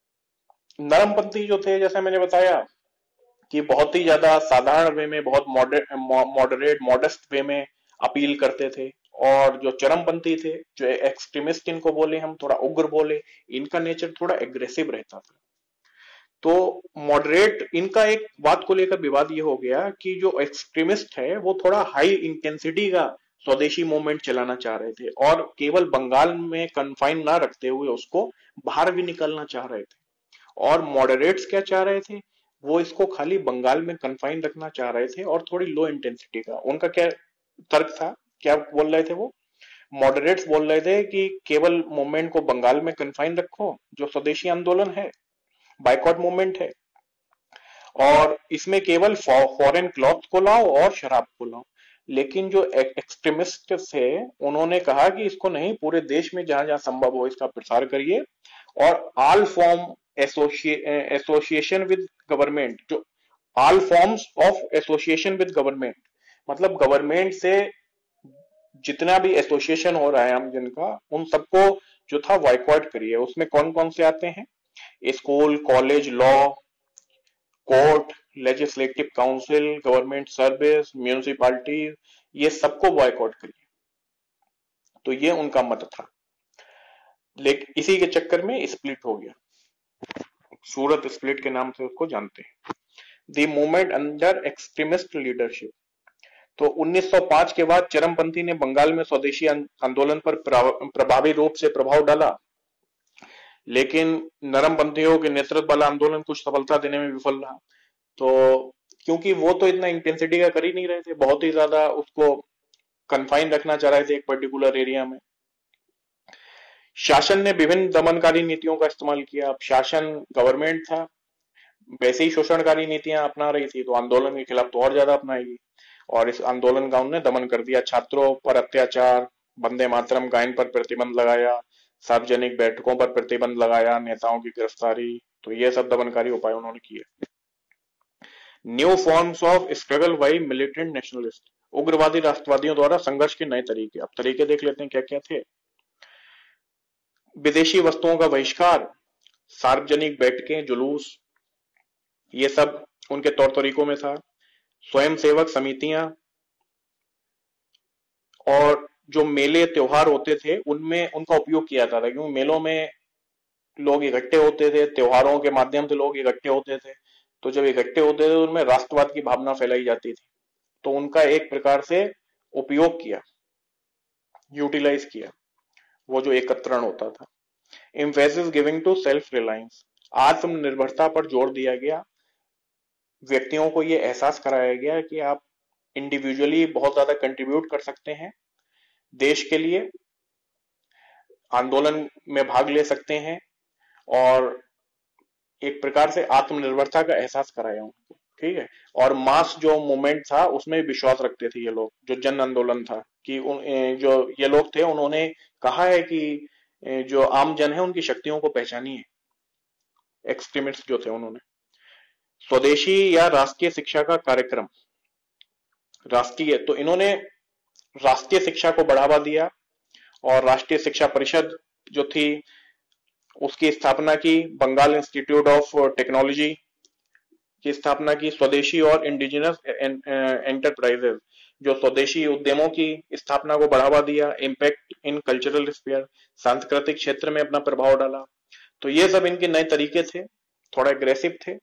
नरमपंथी जो थे, जैसा मैंने बताया कि बहुत ही ज्यादा साधारण वे में, बहुत मॉडरेट मॉडेस्ट वे में अपील करते थे, और जो चरमपंथी थे, जो एक्सट्रीमिस्ट इनको बोले हम, थोड़ा उग्र बोले, इनका नेचर थोड़ा एग्रेसिव रहता था। तो मॉडरेट, इनका एक बात को लेकर विवाद ये हो गया कि जो एक्सट्रीमिस्ट है वो थोड़ा हाई इंटेंसिटी का स्वदेशी मूवमेंट चलाना चाह रहे थे, और केवल बंगाल में कन्फाइन ना रखते हुए उसको बाहर भी निकलना चाह रहे थे। और मॉडरेट्स क्या चाह रहे थे, वो इसको खाली बंगाल में कन्फाइन रखना चाह रहे थे और थोड़ी लो इंटेंसिटी का। उनका क्या तर्क था, क्या बोल रहे थे वो, मॉडरेट्स बोल रहे थे कि केवल मूवमेंट को बंगाल में कन्फाइन रखो, जो स्वदेशी आंदोलन है, बाइकॉट मूवमेंट है, और इसमें केवल फॉरेन क्लॉथ को लाओ और शराब को लाओ। लेकिन जो एक्सट्रीमिस्ट थे उन्होंने कहा कि इसको नहीं, पूरे देश में जहां जहां संभव हो इसका प्रसार करिए, और all form association with government, जो all forms of association with government, मतलब गवर्नमेंट से जितना भी एसोसिएशन हो रहा है हम जिनका, उन सबको जो था बॉयकॉट करिए। उसमें कौन कौन से आते हैं, school, college, law, court, legislative council, government service, municipality, ये सबको बॉयकॉट करिए। तो ये उनका मत था, लेकिन इसी के चक्कर में स्प्लिट हो गया, सूरत स्प्लिट के नाम से उसको जानते हैं। The movement under extremist leadership. तो उन्नीस सौ पाँच के बाद चरमपंथी ने बंगाल में स्वदेशी आंदोलन पर प्रभावी रूप से प्रभाव डाला, लेकिन नरमपंथियों के नेतृत्व वाला आंदोलन कुछ सफलता देने में विफल रहा। तो क्योंकि वो तो इतना इंटेंसिटी का कर ही नहीं रहे थे, बहुत ही ज्यादा उसको कन्फाइन रखना चाह रहे थे एक पर्टिकुलर एरिया में। शासन ने विभिन्न दमनकारी नीतियों का इस्तेमाल किया। अब शासन, गवर्नमेंट था, वैसे ही शोषणकारी नीतियां अपना रही थी, तो आंदोलन के खिलाफ तो और ज्यादा अपनाएगी, और इस आंदोलन का उन्होंने दमन कर दिया। छात्रों पर अत्याचार, वंदे मातरम गायन पर प्रतिबंध लगाया, सार्वजनिक बैठकों पर प्रतिबंध लगाया, नेताओं की गिरफ्तारी, तो ये सब दमनकारी उपाय उन्होंने किए। New forms of struggle by militant nationalist, उग्रवादी राष्ट्रवादियों द्वारा संघर्ष के नए तरीके। अब तरीके देख लेते हैं क्या क्या थे। विदेशी वस्तुओं का बहिष्कार, सार्वजनिक बैठकें, जुलूस, ये सब उनके तौर तरीकों में था। स्वयंसेवक समितियां, और जो मेले त्योहार होते थे उनमें उनका उपयोग किया जाता था, क्योंकि मेलों में लोग इकट्ठे होते थे, त्योहारों के माध्यम से लोग इकट्ठे होते थे, तो जब इकट्ठे होते थे उनमें राष्ट्रवाद की भावना फैलाई जाती थी, तो उनका एक प्रकार से उपयोग किया, यूटिलाइज किया, वो जो एकत्रण होता था। Emphasis giving to self reliance, आत्मनिर्भरता पर जोर दिया गया, व्यक्तियों को यह एहसास कराया गया कि आप इंडिविजुअली बहुत ज्यादा कंट्रीब्यूट कर सकते हैं, देश के लिए आंदोलन में भाग ले सकते हैं, और एक प्रकार से आत्मनिर्भरता का एहसास कराया उनको, ठीक है। और मास जो मूवमेंट था उसमें विश्वास रखते थे ये लोग, जो जन आंदोलन था, कि उन जो ये लोग थे उन्होंने कहा है कि जो आम जन है उनकी शक्तियों को पहचानिए, एक्सट्रीमिस्ट जो थे उन्होंने। स्वदेशी या राष्ट्रीय शिक्षा का कार्यक्रम, राष्ट्रीय, तो इन्होंने राष्ट्रीय शिक्षा को बढ़ावा दिया, और राष्ट्रीय शिक्षा परिषद जो थी उसकी स्थापना की, बंगाल इंस्टीट्यूट ऑफ टेक्नोलॉजी की स्थापना की, स्वदेशी और इंडिजिनस एंटरप्राइजेस, जो स्वदेशी उद्यमों की स्थापना को बढ़ावा दिया, इम्पैक्ट इन कल्चरल स्फीयर, सांस्कृतिक क्षेत्र में अपना प्रभाव डाला। तो ये सब इनके नए तरीके थे, थोड़ा एग्रेसिव थे।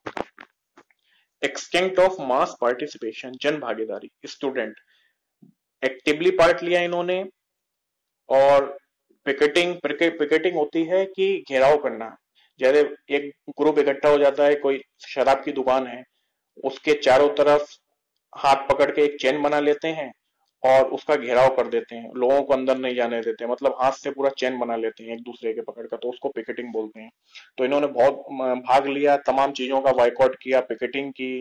एक्सटेंट ऑफ मास पार्टिसिपेशन, जन भागीदारी, स्टूडेंट एक्टिवली पार्ट लिया इन्होंने, और पिकेटिंग, पिकेटिंग होती है कि घेराव करना, जैसे एक ग्रुप इकट्ठा हो जाता है, कोई शराब की दुकान है, उसके चारों तरफ हाथ पकड़ के एक चेन बना लेते हैं और उसका घेराव कर देते हैं, लोगों को अंदर नहीं जाने देते, मतलब हाथ से पूरा चेन बना लेते हैं एक दूसरे के पकड़ कर, तो उसको पिकेटिंग बोलते हैं। तो इन्होंने बहुत भाग लिया, तमाम चीजों का बाइकआउट किया, पिकेटिंग की,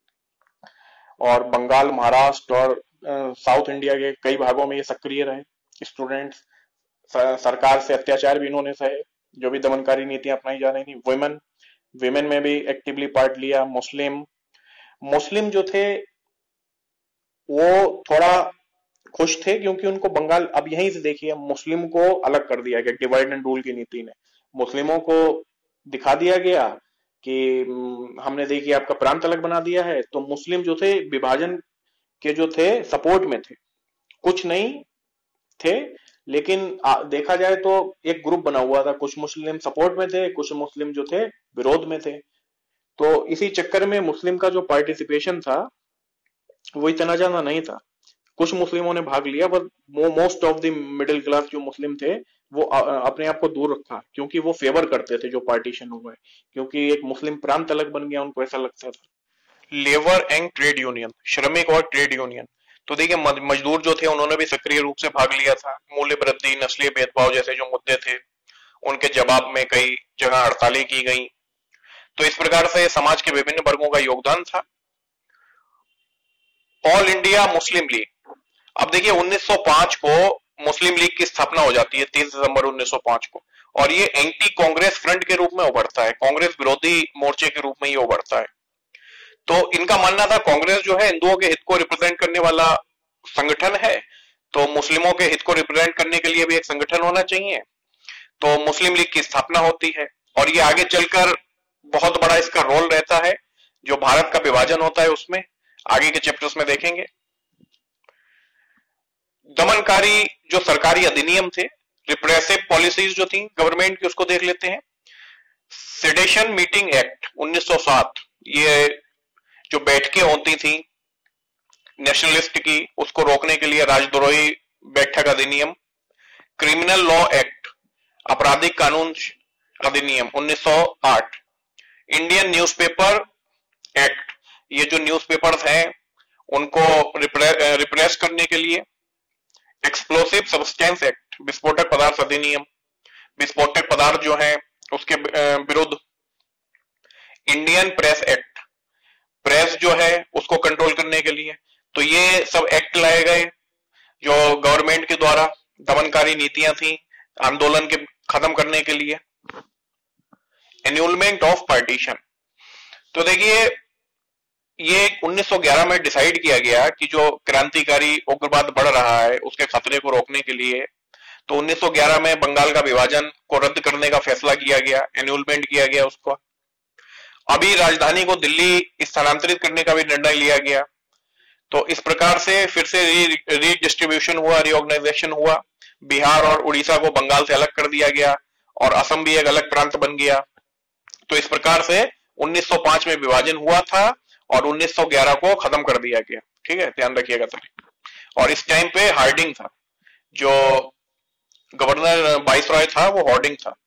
और बंगाल, महाराष्ट्र और साउथ इंडिया के कई भागों में ये सक्रिय रहे स्टूडेंट्स। सरकार से अत्याचार भी इन्होंने सहे, जो भी दमनकारी नीतियां अपनाई जा रही थी। वुमेन विमेन में भी एक्टिवली पार्ट लिया। मुस्लिम मुस्लिम जो थे वो थोड़ा खुश थे, क्योंकि उनको बंगाल, अब यहीं से देखिए, मुस्लिम को अलग कर दिया गया, डिवाइड एंड रूल की नीति ने मुस्लिमों को दिखा दिया गया कि हमने देखिए आपका प्रांत अलग बना दिया है। तो मुस्लिम जो थे विभाजन के जो थे सपोर्ट में थे, कुछ नहीं थे, लेकिन देखा जाए तो एक ग्रुप बना हुआ था, कुछ मुस्लिम सपोर्ट में थे, कुछ मुस्लिम जो थे विरोध में थे। तो इसी चक्कर में मुस्लिम का जो पार्टिसिपेशन था वो इतना ज्यादा नहीं था, कुछ मुस्लिमों ने भाग लिया, पर most of the middle class जो मुस्लिम थे वो अपने आप को दूर रखा, क्योंकि वो फेवर करते थे जो पार्टीशन हुआ है, क्योंकि एक मुस्लिम प्रांत अलग बन गया, उनको ऐसा लगता था। लेबर एंड ट्रेड यूनियन, श्रमिक और ट्रेड यूनियन, तो देखिए मजदूर जो थे उन्होंने भी सक्रिय रूप से भाग लिया था। मूल्य वृद्धि, नस्लीय भेदभाव जैसे जो मुद्दे थे उनके जवाब में कई जगह हड़तालें की गई। तो इस प्रकार से समाज के विभिन्न वर्गों का योगदान था। ऑल इंडिया मुस्लिम लीग, अब देखिए उन्नीस सौ पाँच को मुस्लिम लीग की स्थापना हो जाती है, तीस दिसंबर उन्नीस सौ पाँच को, और ये एंटी कांग्रेस फ्रंट के रूप में उभरता है, कांग्रेस विरोधी मोर्चे के रूप में ये उभरता है। तो इनका मानना था कांग्रेस जो है हिंदुओं के हित को रिप्रेजेंट करने वाला संगठन है, तो मुस्लिमों के हित को रिप्रेजेंट करने के लिए भी एक संगठन होना चाहिए। तो मुस्लिम लीग की स्थापना होती है, और ये आगे चलकर बहुत बड़ा इसका रोल रहता है, जो भारत का विभाजन होता है उसमें, आगे के चैप्टर्स में देखेंगे। दमनकारी जो सरकारी अधिनियम थे, रिप्रेसिव पॉलिसीज जो थी गवर्नमेंट की, उसको देख लेते हैं। सेडेशन मीटिंग एक्ट उन्नीस सौ सात, ये जो बैठकें होती थी नेशनलिस्ट की, उसको रोकने के लिए राजद्रोही बैठक अधिनियम। क्रिमिनल लॉ एक्ट, आपराधिक कानून अधिनियम उन्नीस सौ आठ। इंडियन न्यूज़पेपर एक्ट, ये जो न्यूज़पेपर्स हैं उनको रिप्रे, रिप्रेस करने के लिए। एक्सप्लोसिव सब्सटेंस एक्ट, विस्फोटक पदार्थ अधिनियम, विस्फोटक पदार्थ जो है उसके विरुद्ध। इंडियन प्रेस एक्ट, प्रेस जो है उसको कंट्रोल करने के लिए। तो ये सब एक्ट लाए गए जो गवर्नमेंट के द्वारा दमनकारी नीतियां थी आंदोलन के खत्म करने के लिए। एन्यूलमेंट ऑफ पार्टीशन, तो देखिए ये उन्नीस सौ ग्यारह में डिसाइड किया गया कि जो क्रांतिकारी उग्रवाद बढ़ रहा है उसके खतरे को रोकने के लिए, तो उन्नीस सौ ग्यारह में बंगाल का विभाजन को रद्द करने का फैसला किया गया, एन्यूलमेंट किया गया उसको। अभी राजधानी को दिल्ली स्थानांतरित करने का भी निर्णय लिया गया। तो इस प्रकार से फिर से रीडिस्ट्रीब्यूशन हुआ, रीऑर्गेनाइजेशन हुआ। बिहार और उड़ीसा को बंगाल से अलग कर दिया गया और असम भी एक अलग प्रांत बन गया। तो इस प्रकार से उन्नीस सौ पाँच में विभाजन हुआ था और उन्नीस सौ ग्यारह को खत्म कर दिया गया। ठीक है, ध्यान रखिएगा तारीख। और इस टाइम पे हार्डिंग था, जो गवर्नर वाइसरॉय था वो हार्डिंग था।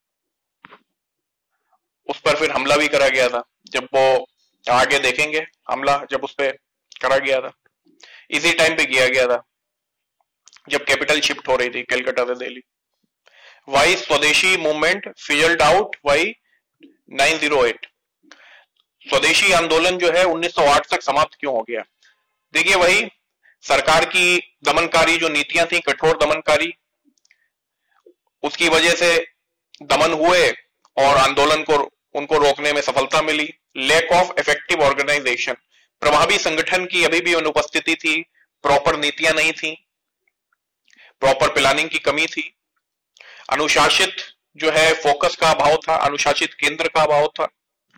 उस पर फिर हमला भी करा गया था, जब वो आगे देखेंगे हमला जब उस पर करा गया था। इसी टाइम पे किया गया था जब कैपिटल शिफ्ट हो रही थी कलकत्ता से Delhi. Why swadeshi movement fizzled out, why nine zero eight. स्वदेशी आंदोलन जो है उन्नीस सौ आठ तक समाप्त क्यों हो गया? देखिए, वही सरकार की दमनकारी जो नीतियां थी, कठोर दमनकारी, उसकी वजह से दमन हुए और आंदोलन को उनको रोकने में सफलता मिली। लैक ऑफ इफेक्टिव ऑर्गेनाइजेशन, प्रभावी संगठन की अभी भी अनुपस्थिति थी, प्रॉपर नीतियां नहीं थी, प्रॉपर प्लानिंग की कमी थी। अनुशासित जो है फोकस का अभाव था, अनुशासित केंद्र का अभाव था।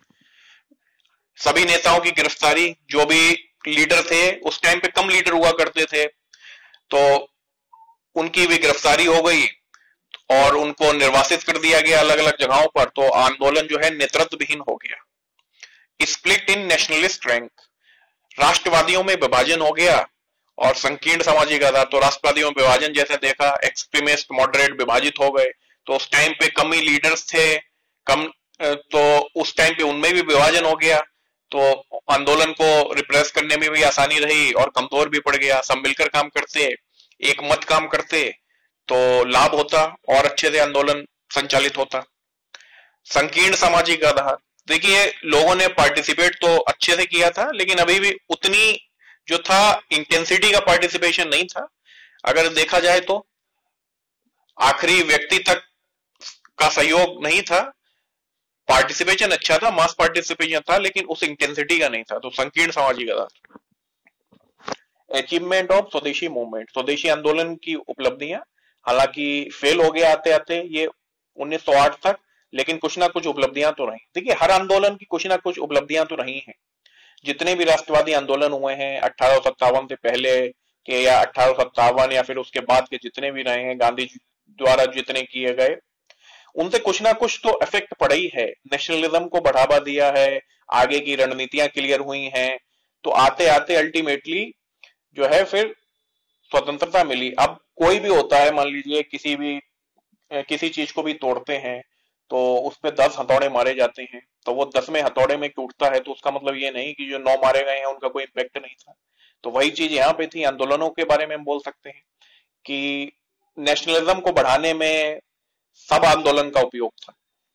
सभी नेताओं की गिरफ्तारी, जो भी लीडर थे उस टाइम पे कम लीडर हुआ करते थे, तो उनकी भी गिरफ्तारी हो गई और उनको निर्वासित कर दिया गया अलग अलग जगहों पर। तो आंदोलन जो है नेतृत्वहीन हो गया। स्प्लिट इन नेशनलिस्ट रैंक, राष्ट्रवादियों में विभाजन हो गया और संकीर्ण सामाजिक आधार। तो राष्ट्रवादियों में विभाजन जैसे देखा, एक्सट्रीमिस्ट मॉडरेट विभाजित हो गए। तो उस टाइम पे कम ही लीडर्स थे, कम, तो उस टाइम पे उनमें भी विभाजन हो गया। तो आंदोलन को रिप्रेस करने में भी आसानी रही और कमजोर भी पड़ गया। सब मिलकर काम करते, एक मत काम करते तो लाभ होता और अच्छे से आंदोलन संचालित होता। संकीर्ण सामाजिक आधार, देखिए लोगों ने पार्टिसिपेट तो अच्छे से किया था, लेकिन अभी भी उतनी जो था इंटेंसिटी का पार्टिसिपेशन नहीं था। अगर देखा जाए तो आखिरी व्यक्ति तक का सहयोग नहीं था। पार्टिसिपेशन अच्छा था, मास पार्टिसिपेशन था, लेकिन उस इंटेंसिटी का नहीं था। तो संकीर्ण सामाजिक आधार। Achievement of swadeshi movement, swadeshi आंदोलन की उपलब्धियां, हालांकि फेल हो गया आते आते ये उन्नीस सौ आठ तक, लेकिन कुछ ना कुछ उपलब्धियां तो रही। देखिए, हर आंदोलन की कुछ ना कुछ उपलब्धियां तो रही हैं। जितने भी राष्ट्रवादी आंदोलन हुए हैं अठारह सौ सत्तावन से पहले के या अठारह सौ सत्तावन या फिर उसके बाद के जितने भी रहे हैं, गांधी जी द्वारा जितने किए गए, उनसे कुछ ना कुछ तो इफेक्ट पड़ा ही है। नेशनलिज्म को बढ़ावा दिया है, आगे की रणनीतियां क्लियर हुई हैं। तो आते आते अल्टीमेटली जो है फिर स्वतंत्रता मिली। अब कोई भी होता है, मान लीजिए किसी भी किसी चीज को भी तोड़ते हैं तो उस पर दस हथौड़े मारे जाते हैं, तो वो दसवें हथौड़े में टूटता है, तो उसका मतलब ये नहीं कि जो नौ मारे गए हैं उनका कोई इम्पैक्ट नहीं था। तो वही चीज यहाँ पे थी। आंदोलनों के बारे में हम बोल सकते हैं कि नेशनलिज्म को बढ़ाने में सब आंदोलन का उपयोग था।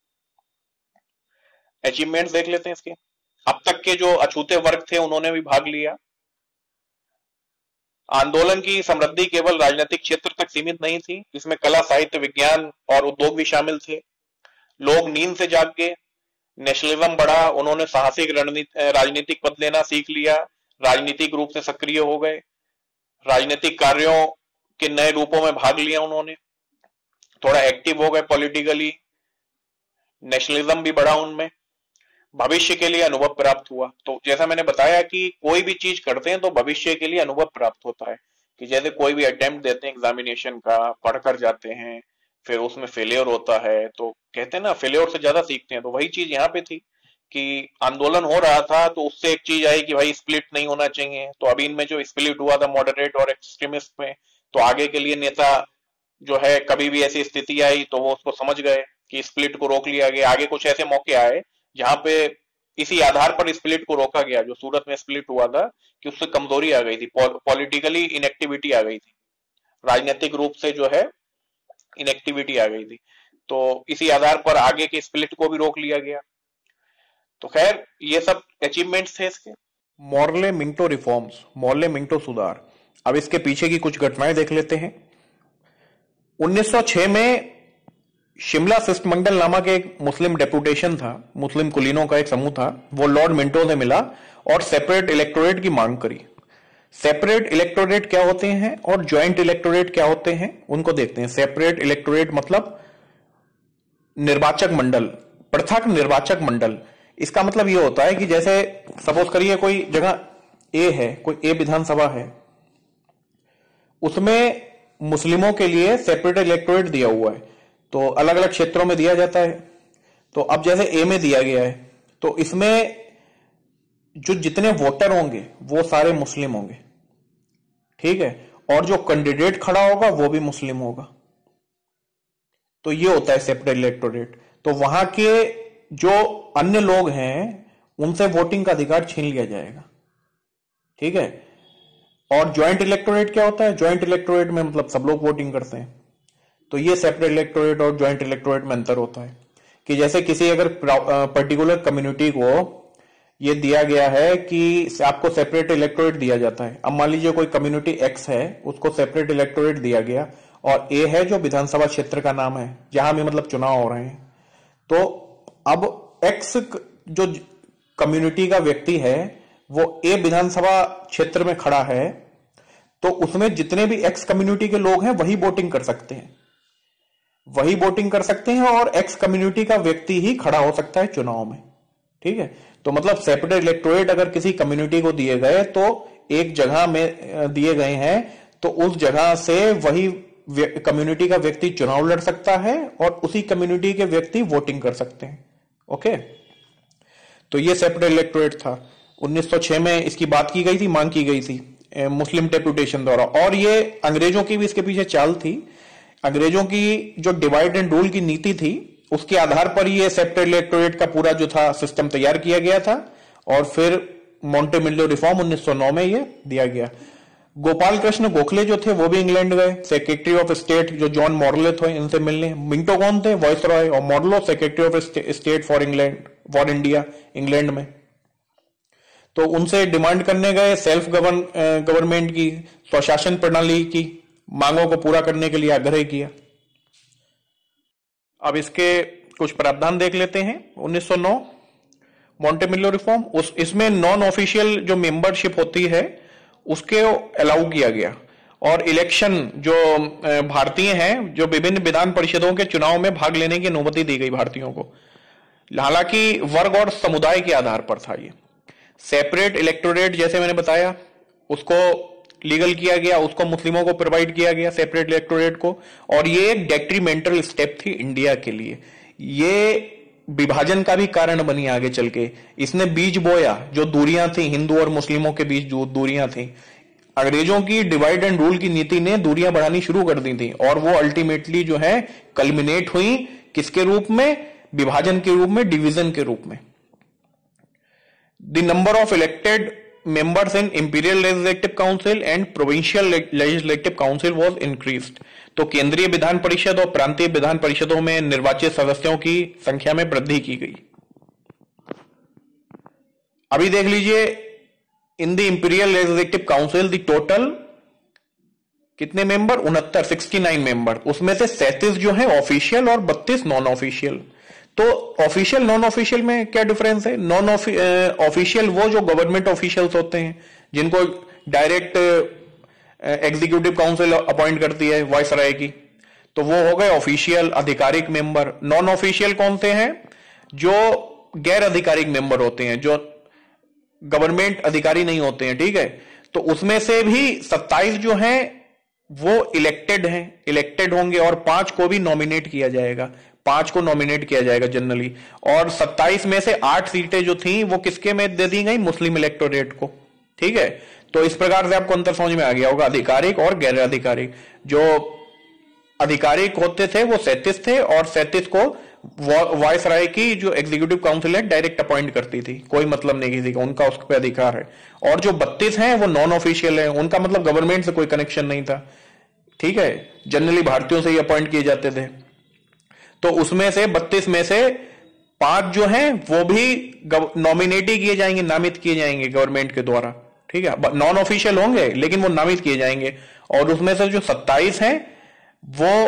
अचीवमेंट्स देख लेते हैं इसके। अब तक के जो अछूते वर्ग थे उन्होंने भी भाग लिया। आंदोलन की समृद्धि केवल राजनीतिक क्षेत्र तक सीमित नहीं थी, इसमें कला, साहित्य, विज्ञान और उद्योग भी शामिल थे। लोग नींद से जाग गए, नेशनलिज्म बढ़ा, उन्होंने साहसिक राजनीतिक पद लेना सीख लिया, राजनीतिक रूप से सक्रिय हो गए, राजनीतिक कार्यों के नए रूपों में भाग लिया, उन्होंने थोड़ा एक्टिव हो गए पॉलिटिकली, नेशनलिज्म भी बढ़ा उनमें, भविष्य के लिए अनुभव प्राप्त हुआ। तो जैसा मैंने बताया कि कोई भी चीज करते हैं तो भविष्य के लिए अनुभव प्राप्त होता है। कि जैसे कोई भी अटेम्प्ट देते हैं एग्जामिनेशन का, पढ़कर जाते हैं, फिर उसमें फेलियर होता है, तो कहते हैं ना फेलियर से ज्यादा सीखते हैं। तो वही चीज यहाँ पे थी कि आंदोलन हो रहा था तो उससे एक चीज आई कि भाई स्प्लिट नहीं होना चाहिए। तो अभी इनमें जो स्प्लिट हुआ था मॉडरेट और एक्सट्रीमिस्ट में, तो आगे के लिए नेता जो है कभी भी ऐसी स्थिति आई तो वो उसको समझ गए कि स्प्लिट को रोक लिया गया। आगे कुछ ऐसे मौके आए जहां पे इसी आधार पर स्प्लिट को रोका गया, जो सूरत में स्प्लिट हुआ था, कि उससे कमजोरी आ गई थी, पॉलिटिकली इनएक्टिविटी आ गई थी, राजनीतिक रूप से जो है इनएक्टिविटी आ गई थी। तो इसी आधार पर आगे के स्प्लिट को भी रोक लिया गया। तो खैर ये सब अचीवमेंट्स थे इसके। Morley Minto reforms, Morley Minto सुधार। अब इसके पीछे की कुछ घटनाएं देख लेते हैं। उन्नीस सौ छह में शिमला शिष्टमंडल नामक एक मुस्लिम डेपुटेशन था, मुस्लिम कुलीनों का एक समूह था, वो लॉर्ड मिंटो से मिला और सेपरेट इलेक्टोरेट की मांग करी। सेपरेट इलेक्टोरेट क्या होते हैं और ज्वाइंट इलेक्टोरेट क्या होते हैं उनको देखते हैं। सेपरेट इलेक्टोरेट मतलब निर्वाचक मंडल, पृथक निर्वाचक मंडल। इसका मतलब यह होता है कि जैसे सपोज करिए कोई जगह ए है, कोई ए विधानसभा है, उसमें मुस्लिमों के लिए सेपरेट इलेक्टोरेट दिया हुआ है, तो अलग अलग क्षेत्रों में दिया जाता है। तो अब जैसे ए में दिया गया है, तो इसमें जो जितने वोटर होंगे वो सारे मुस्लिम होंगे, ठीक है, और जो कैंडिडेट खड़ा होगा वो भी मुस्लिम होगा। तो ये होता है सेपरेट इलेक्टोरेट। तो वहां के जो अन्य लोग हैं उनसे वोटिंग का अधिकार छीन लिया जाएगा, ठीक है। और ज्वाइंट इलेक्टोरेट क्या होता है? ज्वाइंट इलेक्टोरेट में मतलब सब लोग वोटिंग करते हैं। तो ये सेपरेट इलेक्टोरेट और ज्वाइंट इलेक्टोरेट में अंतर होता है कि जैसे किसी अगर पर्टिकुलर कम्युनिटी को ये दिया गया है कि आपको सेपरेट इलेक्टोरेट दिया जाता है। अब मान लीजिए कोई कम्युनिटी एक्स है, उसको सेपरेट इलेक्टोरेट दिया गया, और ए है जो विधानसभा क्षेत्र का नाम है जहां में मतलब चुनाव हो रहे हैं। तो अब एक्स जो कम्युनिटी का व्यक्ति है वो ए विधानसभा क्षेत्र में खड़ा है, तो उसमें जितने भी एक्स कम्युनिटी के लोग हैं वही वोटिंग कर सकते हैं, वही वोटिंग कर सकते हैं और एक्स कम्युनिटी का व्यक्ति ही खड़ा हो सकता है चुनाव में, ठीक है। तो मतलब सेपरेट इलेक्टोरेट अगर किसी कम्युनिटी को दिए गए तो एक जगह में दिए गए हैं, तो उस जगह से वही कम्युनिटी का व्यक्ति चुनाव लड़ सकता है और उसी कम्युनिटी के व्यक्ति वोटिंग कर सकते हैं, ओके। तो ये सेपरेट इलेक्टोरेट था। उन्नीस सौ छह में इसकी बात की गई थी, मांग की गई थी मुस्लिम डेपुटेशन द्वारा, और ये अंग्रेजों की भी इसके पीछे चाल थी। अंग्रेजों की जो डिवाइड एंड रूल की नीति थी उसके आधार पर ये सेपरेट इलेक्टोरेट का पूरा जो था सिस्टम तैयार किया गया था, और फिर मॉन्टेमिलो रिफॉर्म उन्नीस सौ नौ में ये दिया गया। गोपाल कृष्ण गोखले जो थे वो भी इंग्लैंड गए, सेक्रेटरी ऑफ स्टेट जो जॉन मॉडले थे इनसे मिलने। मिंटो कौन थे? वायसरॉय, और Morley secretary of state for England for India England में। तो उनसे डिमांड करने गए सेल्फ गवर्न गवर्नमेंट की, स्वशासन प्रणाली की मांगों को पूरा करने के लिए आग्रह किया। अब इसके कुछ प्रावधान देख लेते हैं। उन्नीस सौ नौ मॉन्टेमिलो रिफॉर्म, उस इसमें नॉन ऑफिशियल जो मेंबरशिप होती है उसके अलाउ किया गया, और इलेक्शन जो भारतीय हैं जो विभिन्न विधान परिषदों के चुनाव में भाग लेने की अनुमति दी गई भारतीयों को। हालांकि वर्ग और समुदाय के आधार पर था ये। सेपरेट इलेक्टोरेट जैसे मैंने बताया उसको लीगल किया गया, उसको मुस्लिमों को प्रोवाइड किया गया सेपरेट इलेक्टोरेट को, और ये एक डेट्रीमेंटल स्टेप थी इंडिया के लिए। ये विभाजन का भी कारण बनी आगे चल के। इसने बीज बोया जो दूरियां थी हिंदू और मुस्लिमों के बीच, जो दूरियां थी, अंग्रेजों की डिवाइड एंड रूल की नीति ने दूरियां बढ़ानी शुरू कर दी थी, और वो अल्टीमेटली जो है कल्मिनेट हुई किसके रूप में? विभाजन के रूप में, डिवीजन के रूप में। The number of elected members in imperial legislative council and provincial legislative council was increased। तो केंद्रीय विधान परिषद और प्रांतीय विधान परिषदों में निर्वाचित सदस्यों की संख्या में वृद्धि की गई। अभी देख लीजिए in the imperial legislative council the total कितने मेंबर? उनहत्तर, सिक्सटी नाइन मेंबर। उसमें से सैंतीस जो है ऑफिशियल और बत्तीस नॉन ऑफिशियल। तो ऑफिशियल नॉन ऑफिशियल में क्या डिफरेंस है? नॉन ऑफिशियल वो जो गवर्नमेंट ऑफिशियल्स होते हैं जिनको डायरेक्ट एग्जीक्यूटिव काउंसिल अपॉइंट करती है वायसराय की, तो वो हो गए ऑफिशियल आधिकारिक मेंबर। नॉन ऑफिशियल कौन से हैं? जो गैर आधिकारिक मेंबर होते हैं, जो गवर्नमेंट अधिकारी नहीं होते हैं, ठीक है। तो उसमें से भी सत्ताईस जो हैं वो इलेक्टेड हैं, इलेक्टेड होंगे, और पांच को भी नॉमिनेट किया जाएगा, पांच को नॉमिनेट किया जाएगा जनरली। और सत्ताईस में से आठ सीटें जो थी वो किसके में दे दी गई? मुस्लिम इलेक्टोरेट को, ठीक है। तो इस प्रकार से आपको अंतर समझ में आ गया होगा, आधिकारिक और गैर आधिकारिक। जो आधिकारिक होते थे वो सैंतीस थे, और सैंतीस को वायसराय की जो एग्जीक्यूटिव काउंसिल है डायरेक्ट अपॉइंट करती थी, कोई मतलब नहीं किसी का, उनका उस पर अधिकार है। और जो बत्तीस हैं वो नॉन ऑफिशियल है, उनका मतलब गवर्नमेंट से कोई कनेक्शन नहीं था, ठीक है, जनरली भारतीयों से ही अपॉइंट किए जाते थे। तो उसमें से बत्तीस में से पांच जो हैं वो भी नॉमिनेट ही किए जाएंगे, नामित किए जाएंगे गवर्नमेंट के द्वारा, ठीक है। नॉन ऑफिशियल होंगे लेकिन वो नामित किए जाएंगे। और उसमें से जो सत्ताईस हैं वो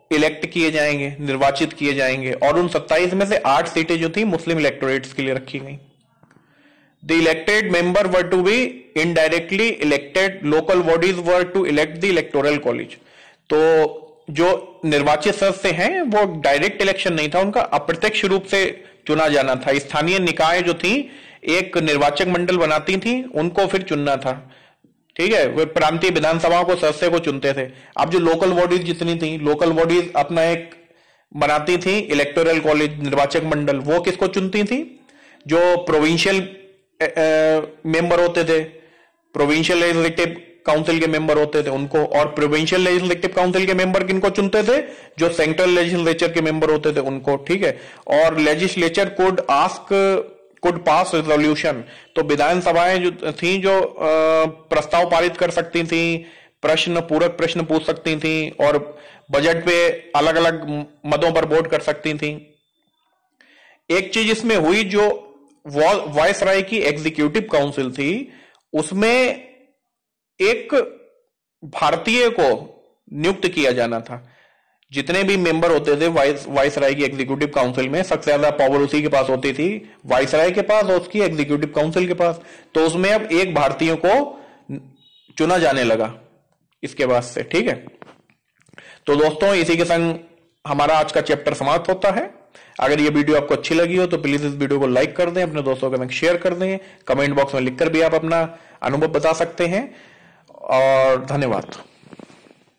इलेक्ट किए जाएंगे, निर्वाचित किए जाएंगे, और उन सत्ताईस में से आठ सीटें जो थी मुस्लिम इलेक्टोरेट्स के लिए रखी गई। The elected member were to be indirectly elected, local bodies were to elect the electoral college. तो जो निर्वाचित सदस्य हैं वो डायरेक्ट इलेक्शन नहीं था, उनका अप्रत्यक्ष रूप से चुना जाना था। स्थानीय निकाय जो थी एक निर्वाचक मंडल बनाती थी, उनको फिर चुनना था, ठीक है। वे प्रांतीय विधानसभाओं को सदस्य को चुनते थे। अब जो लोकल बॉडीज जितनी थी, लोकल बॉडीज अपना एक बनाती थी इलेक्टोरल कॉलेज, निर्वाचक मंडल, वो किसको चुनती थी? जो प्रोविंशियल मेंबर होते थे, प्रोविंशियल लेजिस्लेटिव काउंसिल के मेंबर होते थे उनको, और प्रोविंशियल लेजिस्लेटिव काउंसिल के मेंबर किनको चुनते थे? जो सेंट्रल लेजिस्लेचर के मेंबर होते थे उनको, ठीक है। और legislature could ask could pass resolution, तो विधानसभाएं जो थी जो आ, प्रस्ताव पारित कर सकती थी, प्रश्न पूरक प्रश्न पूछ सकती थी, और बजट पे अलग अलग मदों पर वोट कर सकती थी। एक चीज इसमें हुई, जो वायसराय की एग्जीक्यूटिव काउंसिल थी उसमें एक भारतीय को नियुक्त किया जाना था। जितने भी मेंबर होते थे वाइस वाइसराय की एग्जीक्यूटिव काउंसिल में, सबसे ज्यादा पावर उसी के पास होती थी, वाइसराय के पास और उसकी एग्जीक्यूटिव काउंसिल के पास। तो उसमें अब एक भारतीय को चुना जाने लगा इसके बाद से, ठीक है। तो दोस्तों इसी के संग हमारा आज का चैप्टर समाप्त होता है। अगर ये वीडियो आपको अच्छी लगी हो तो प्लीज इस वीडियो को लाइक कर दें, अपने दोस्तों के साथ शेयर कर दें, कमेंट बॉक्स में लिखकर भी आप अपना अनुभव बता सकते हैं, और धन्यवाद।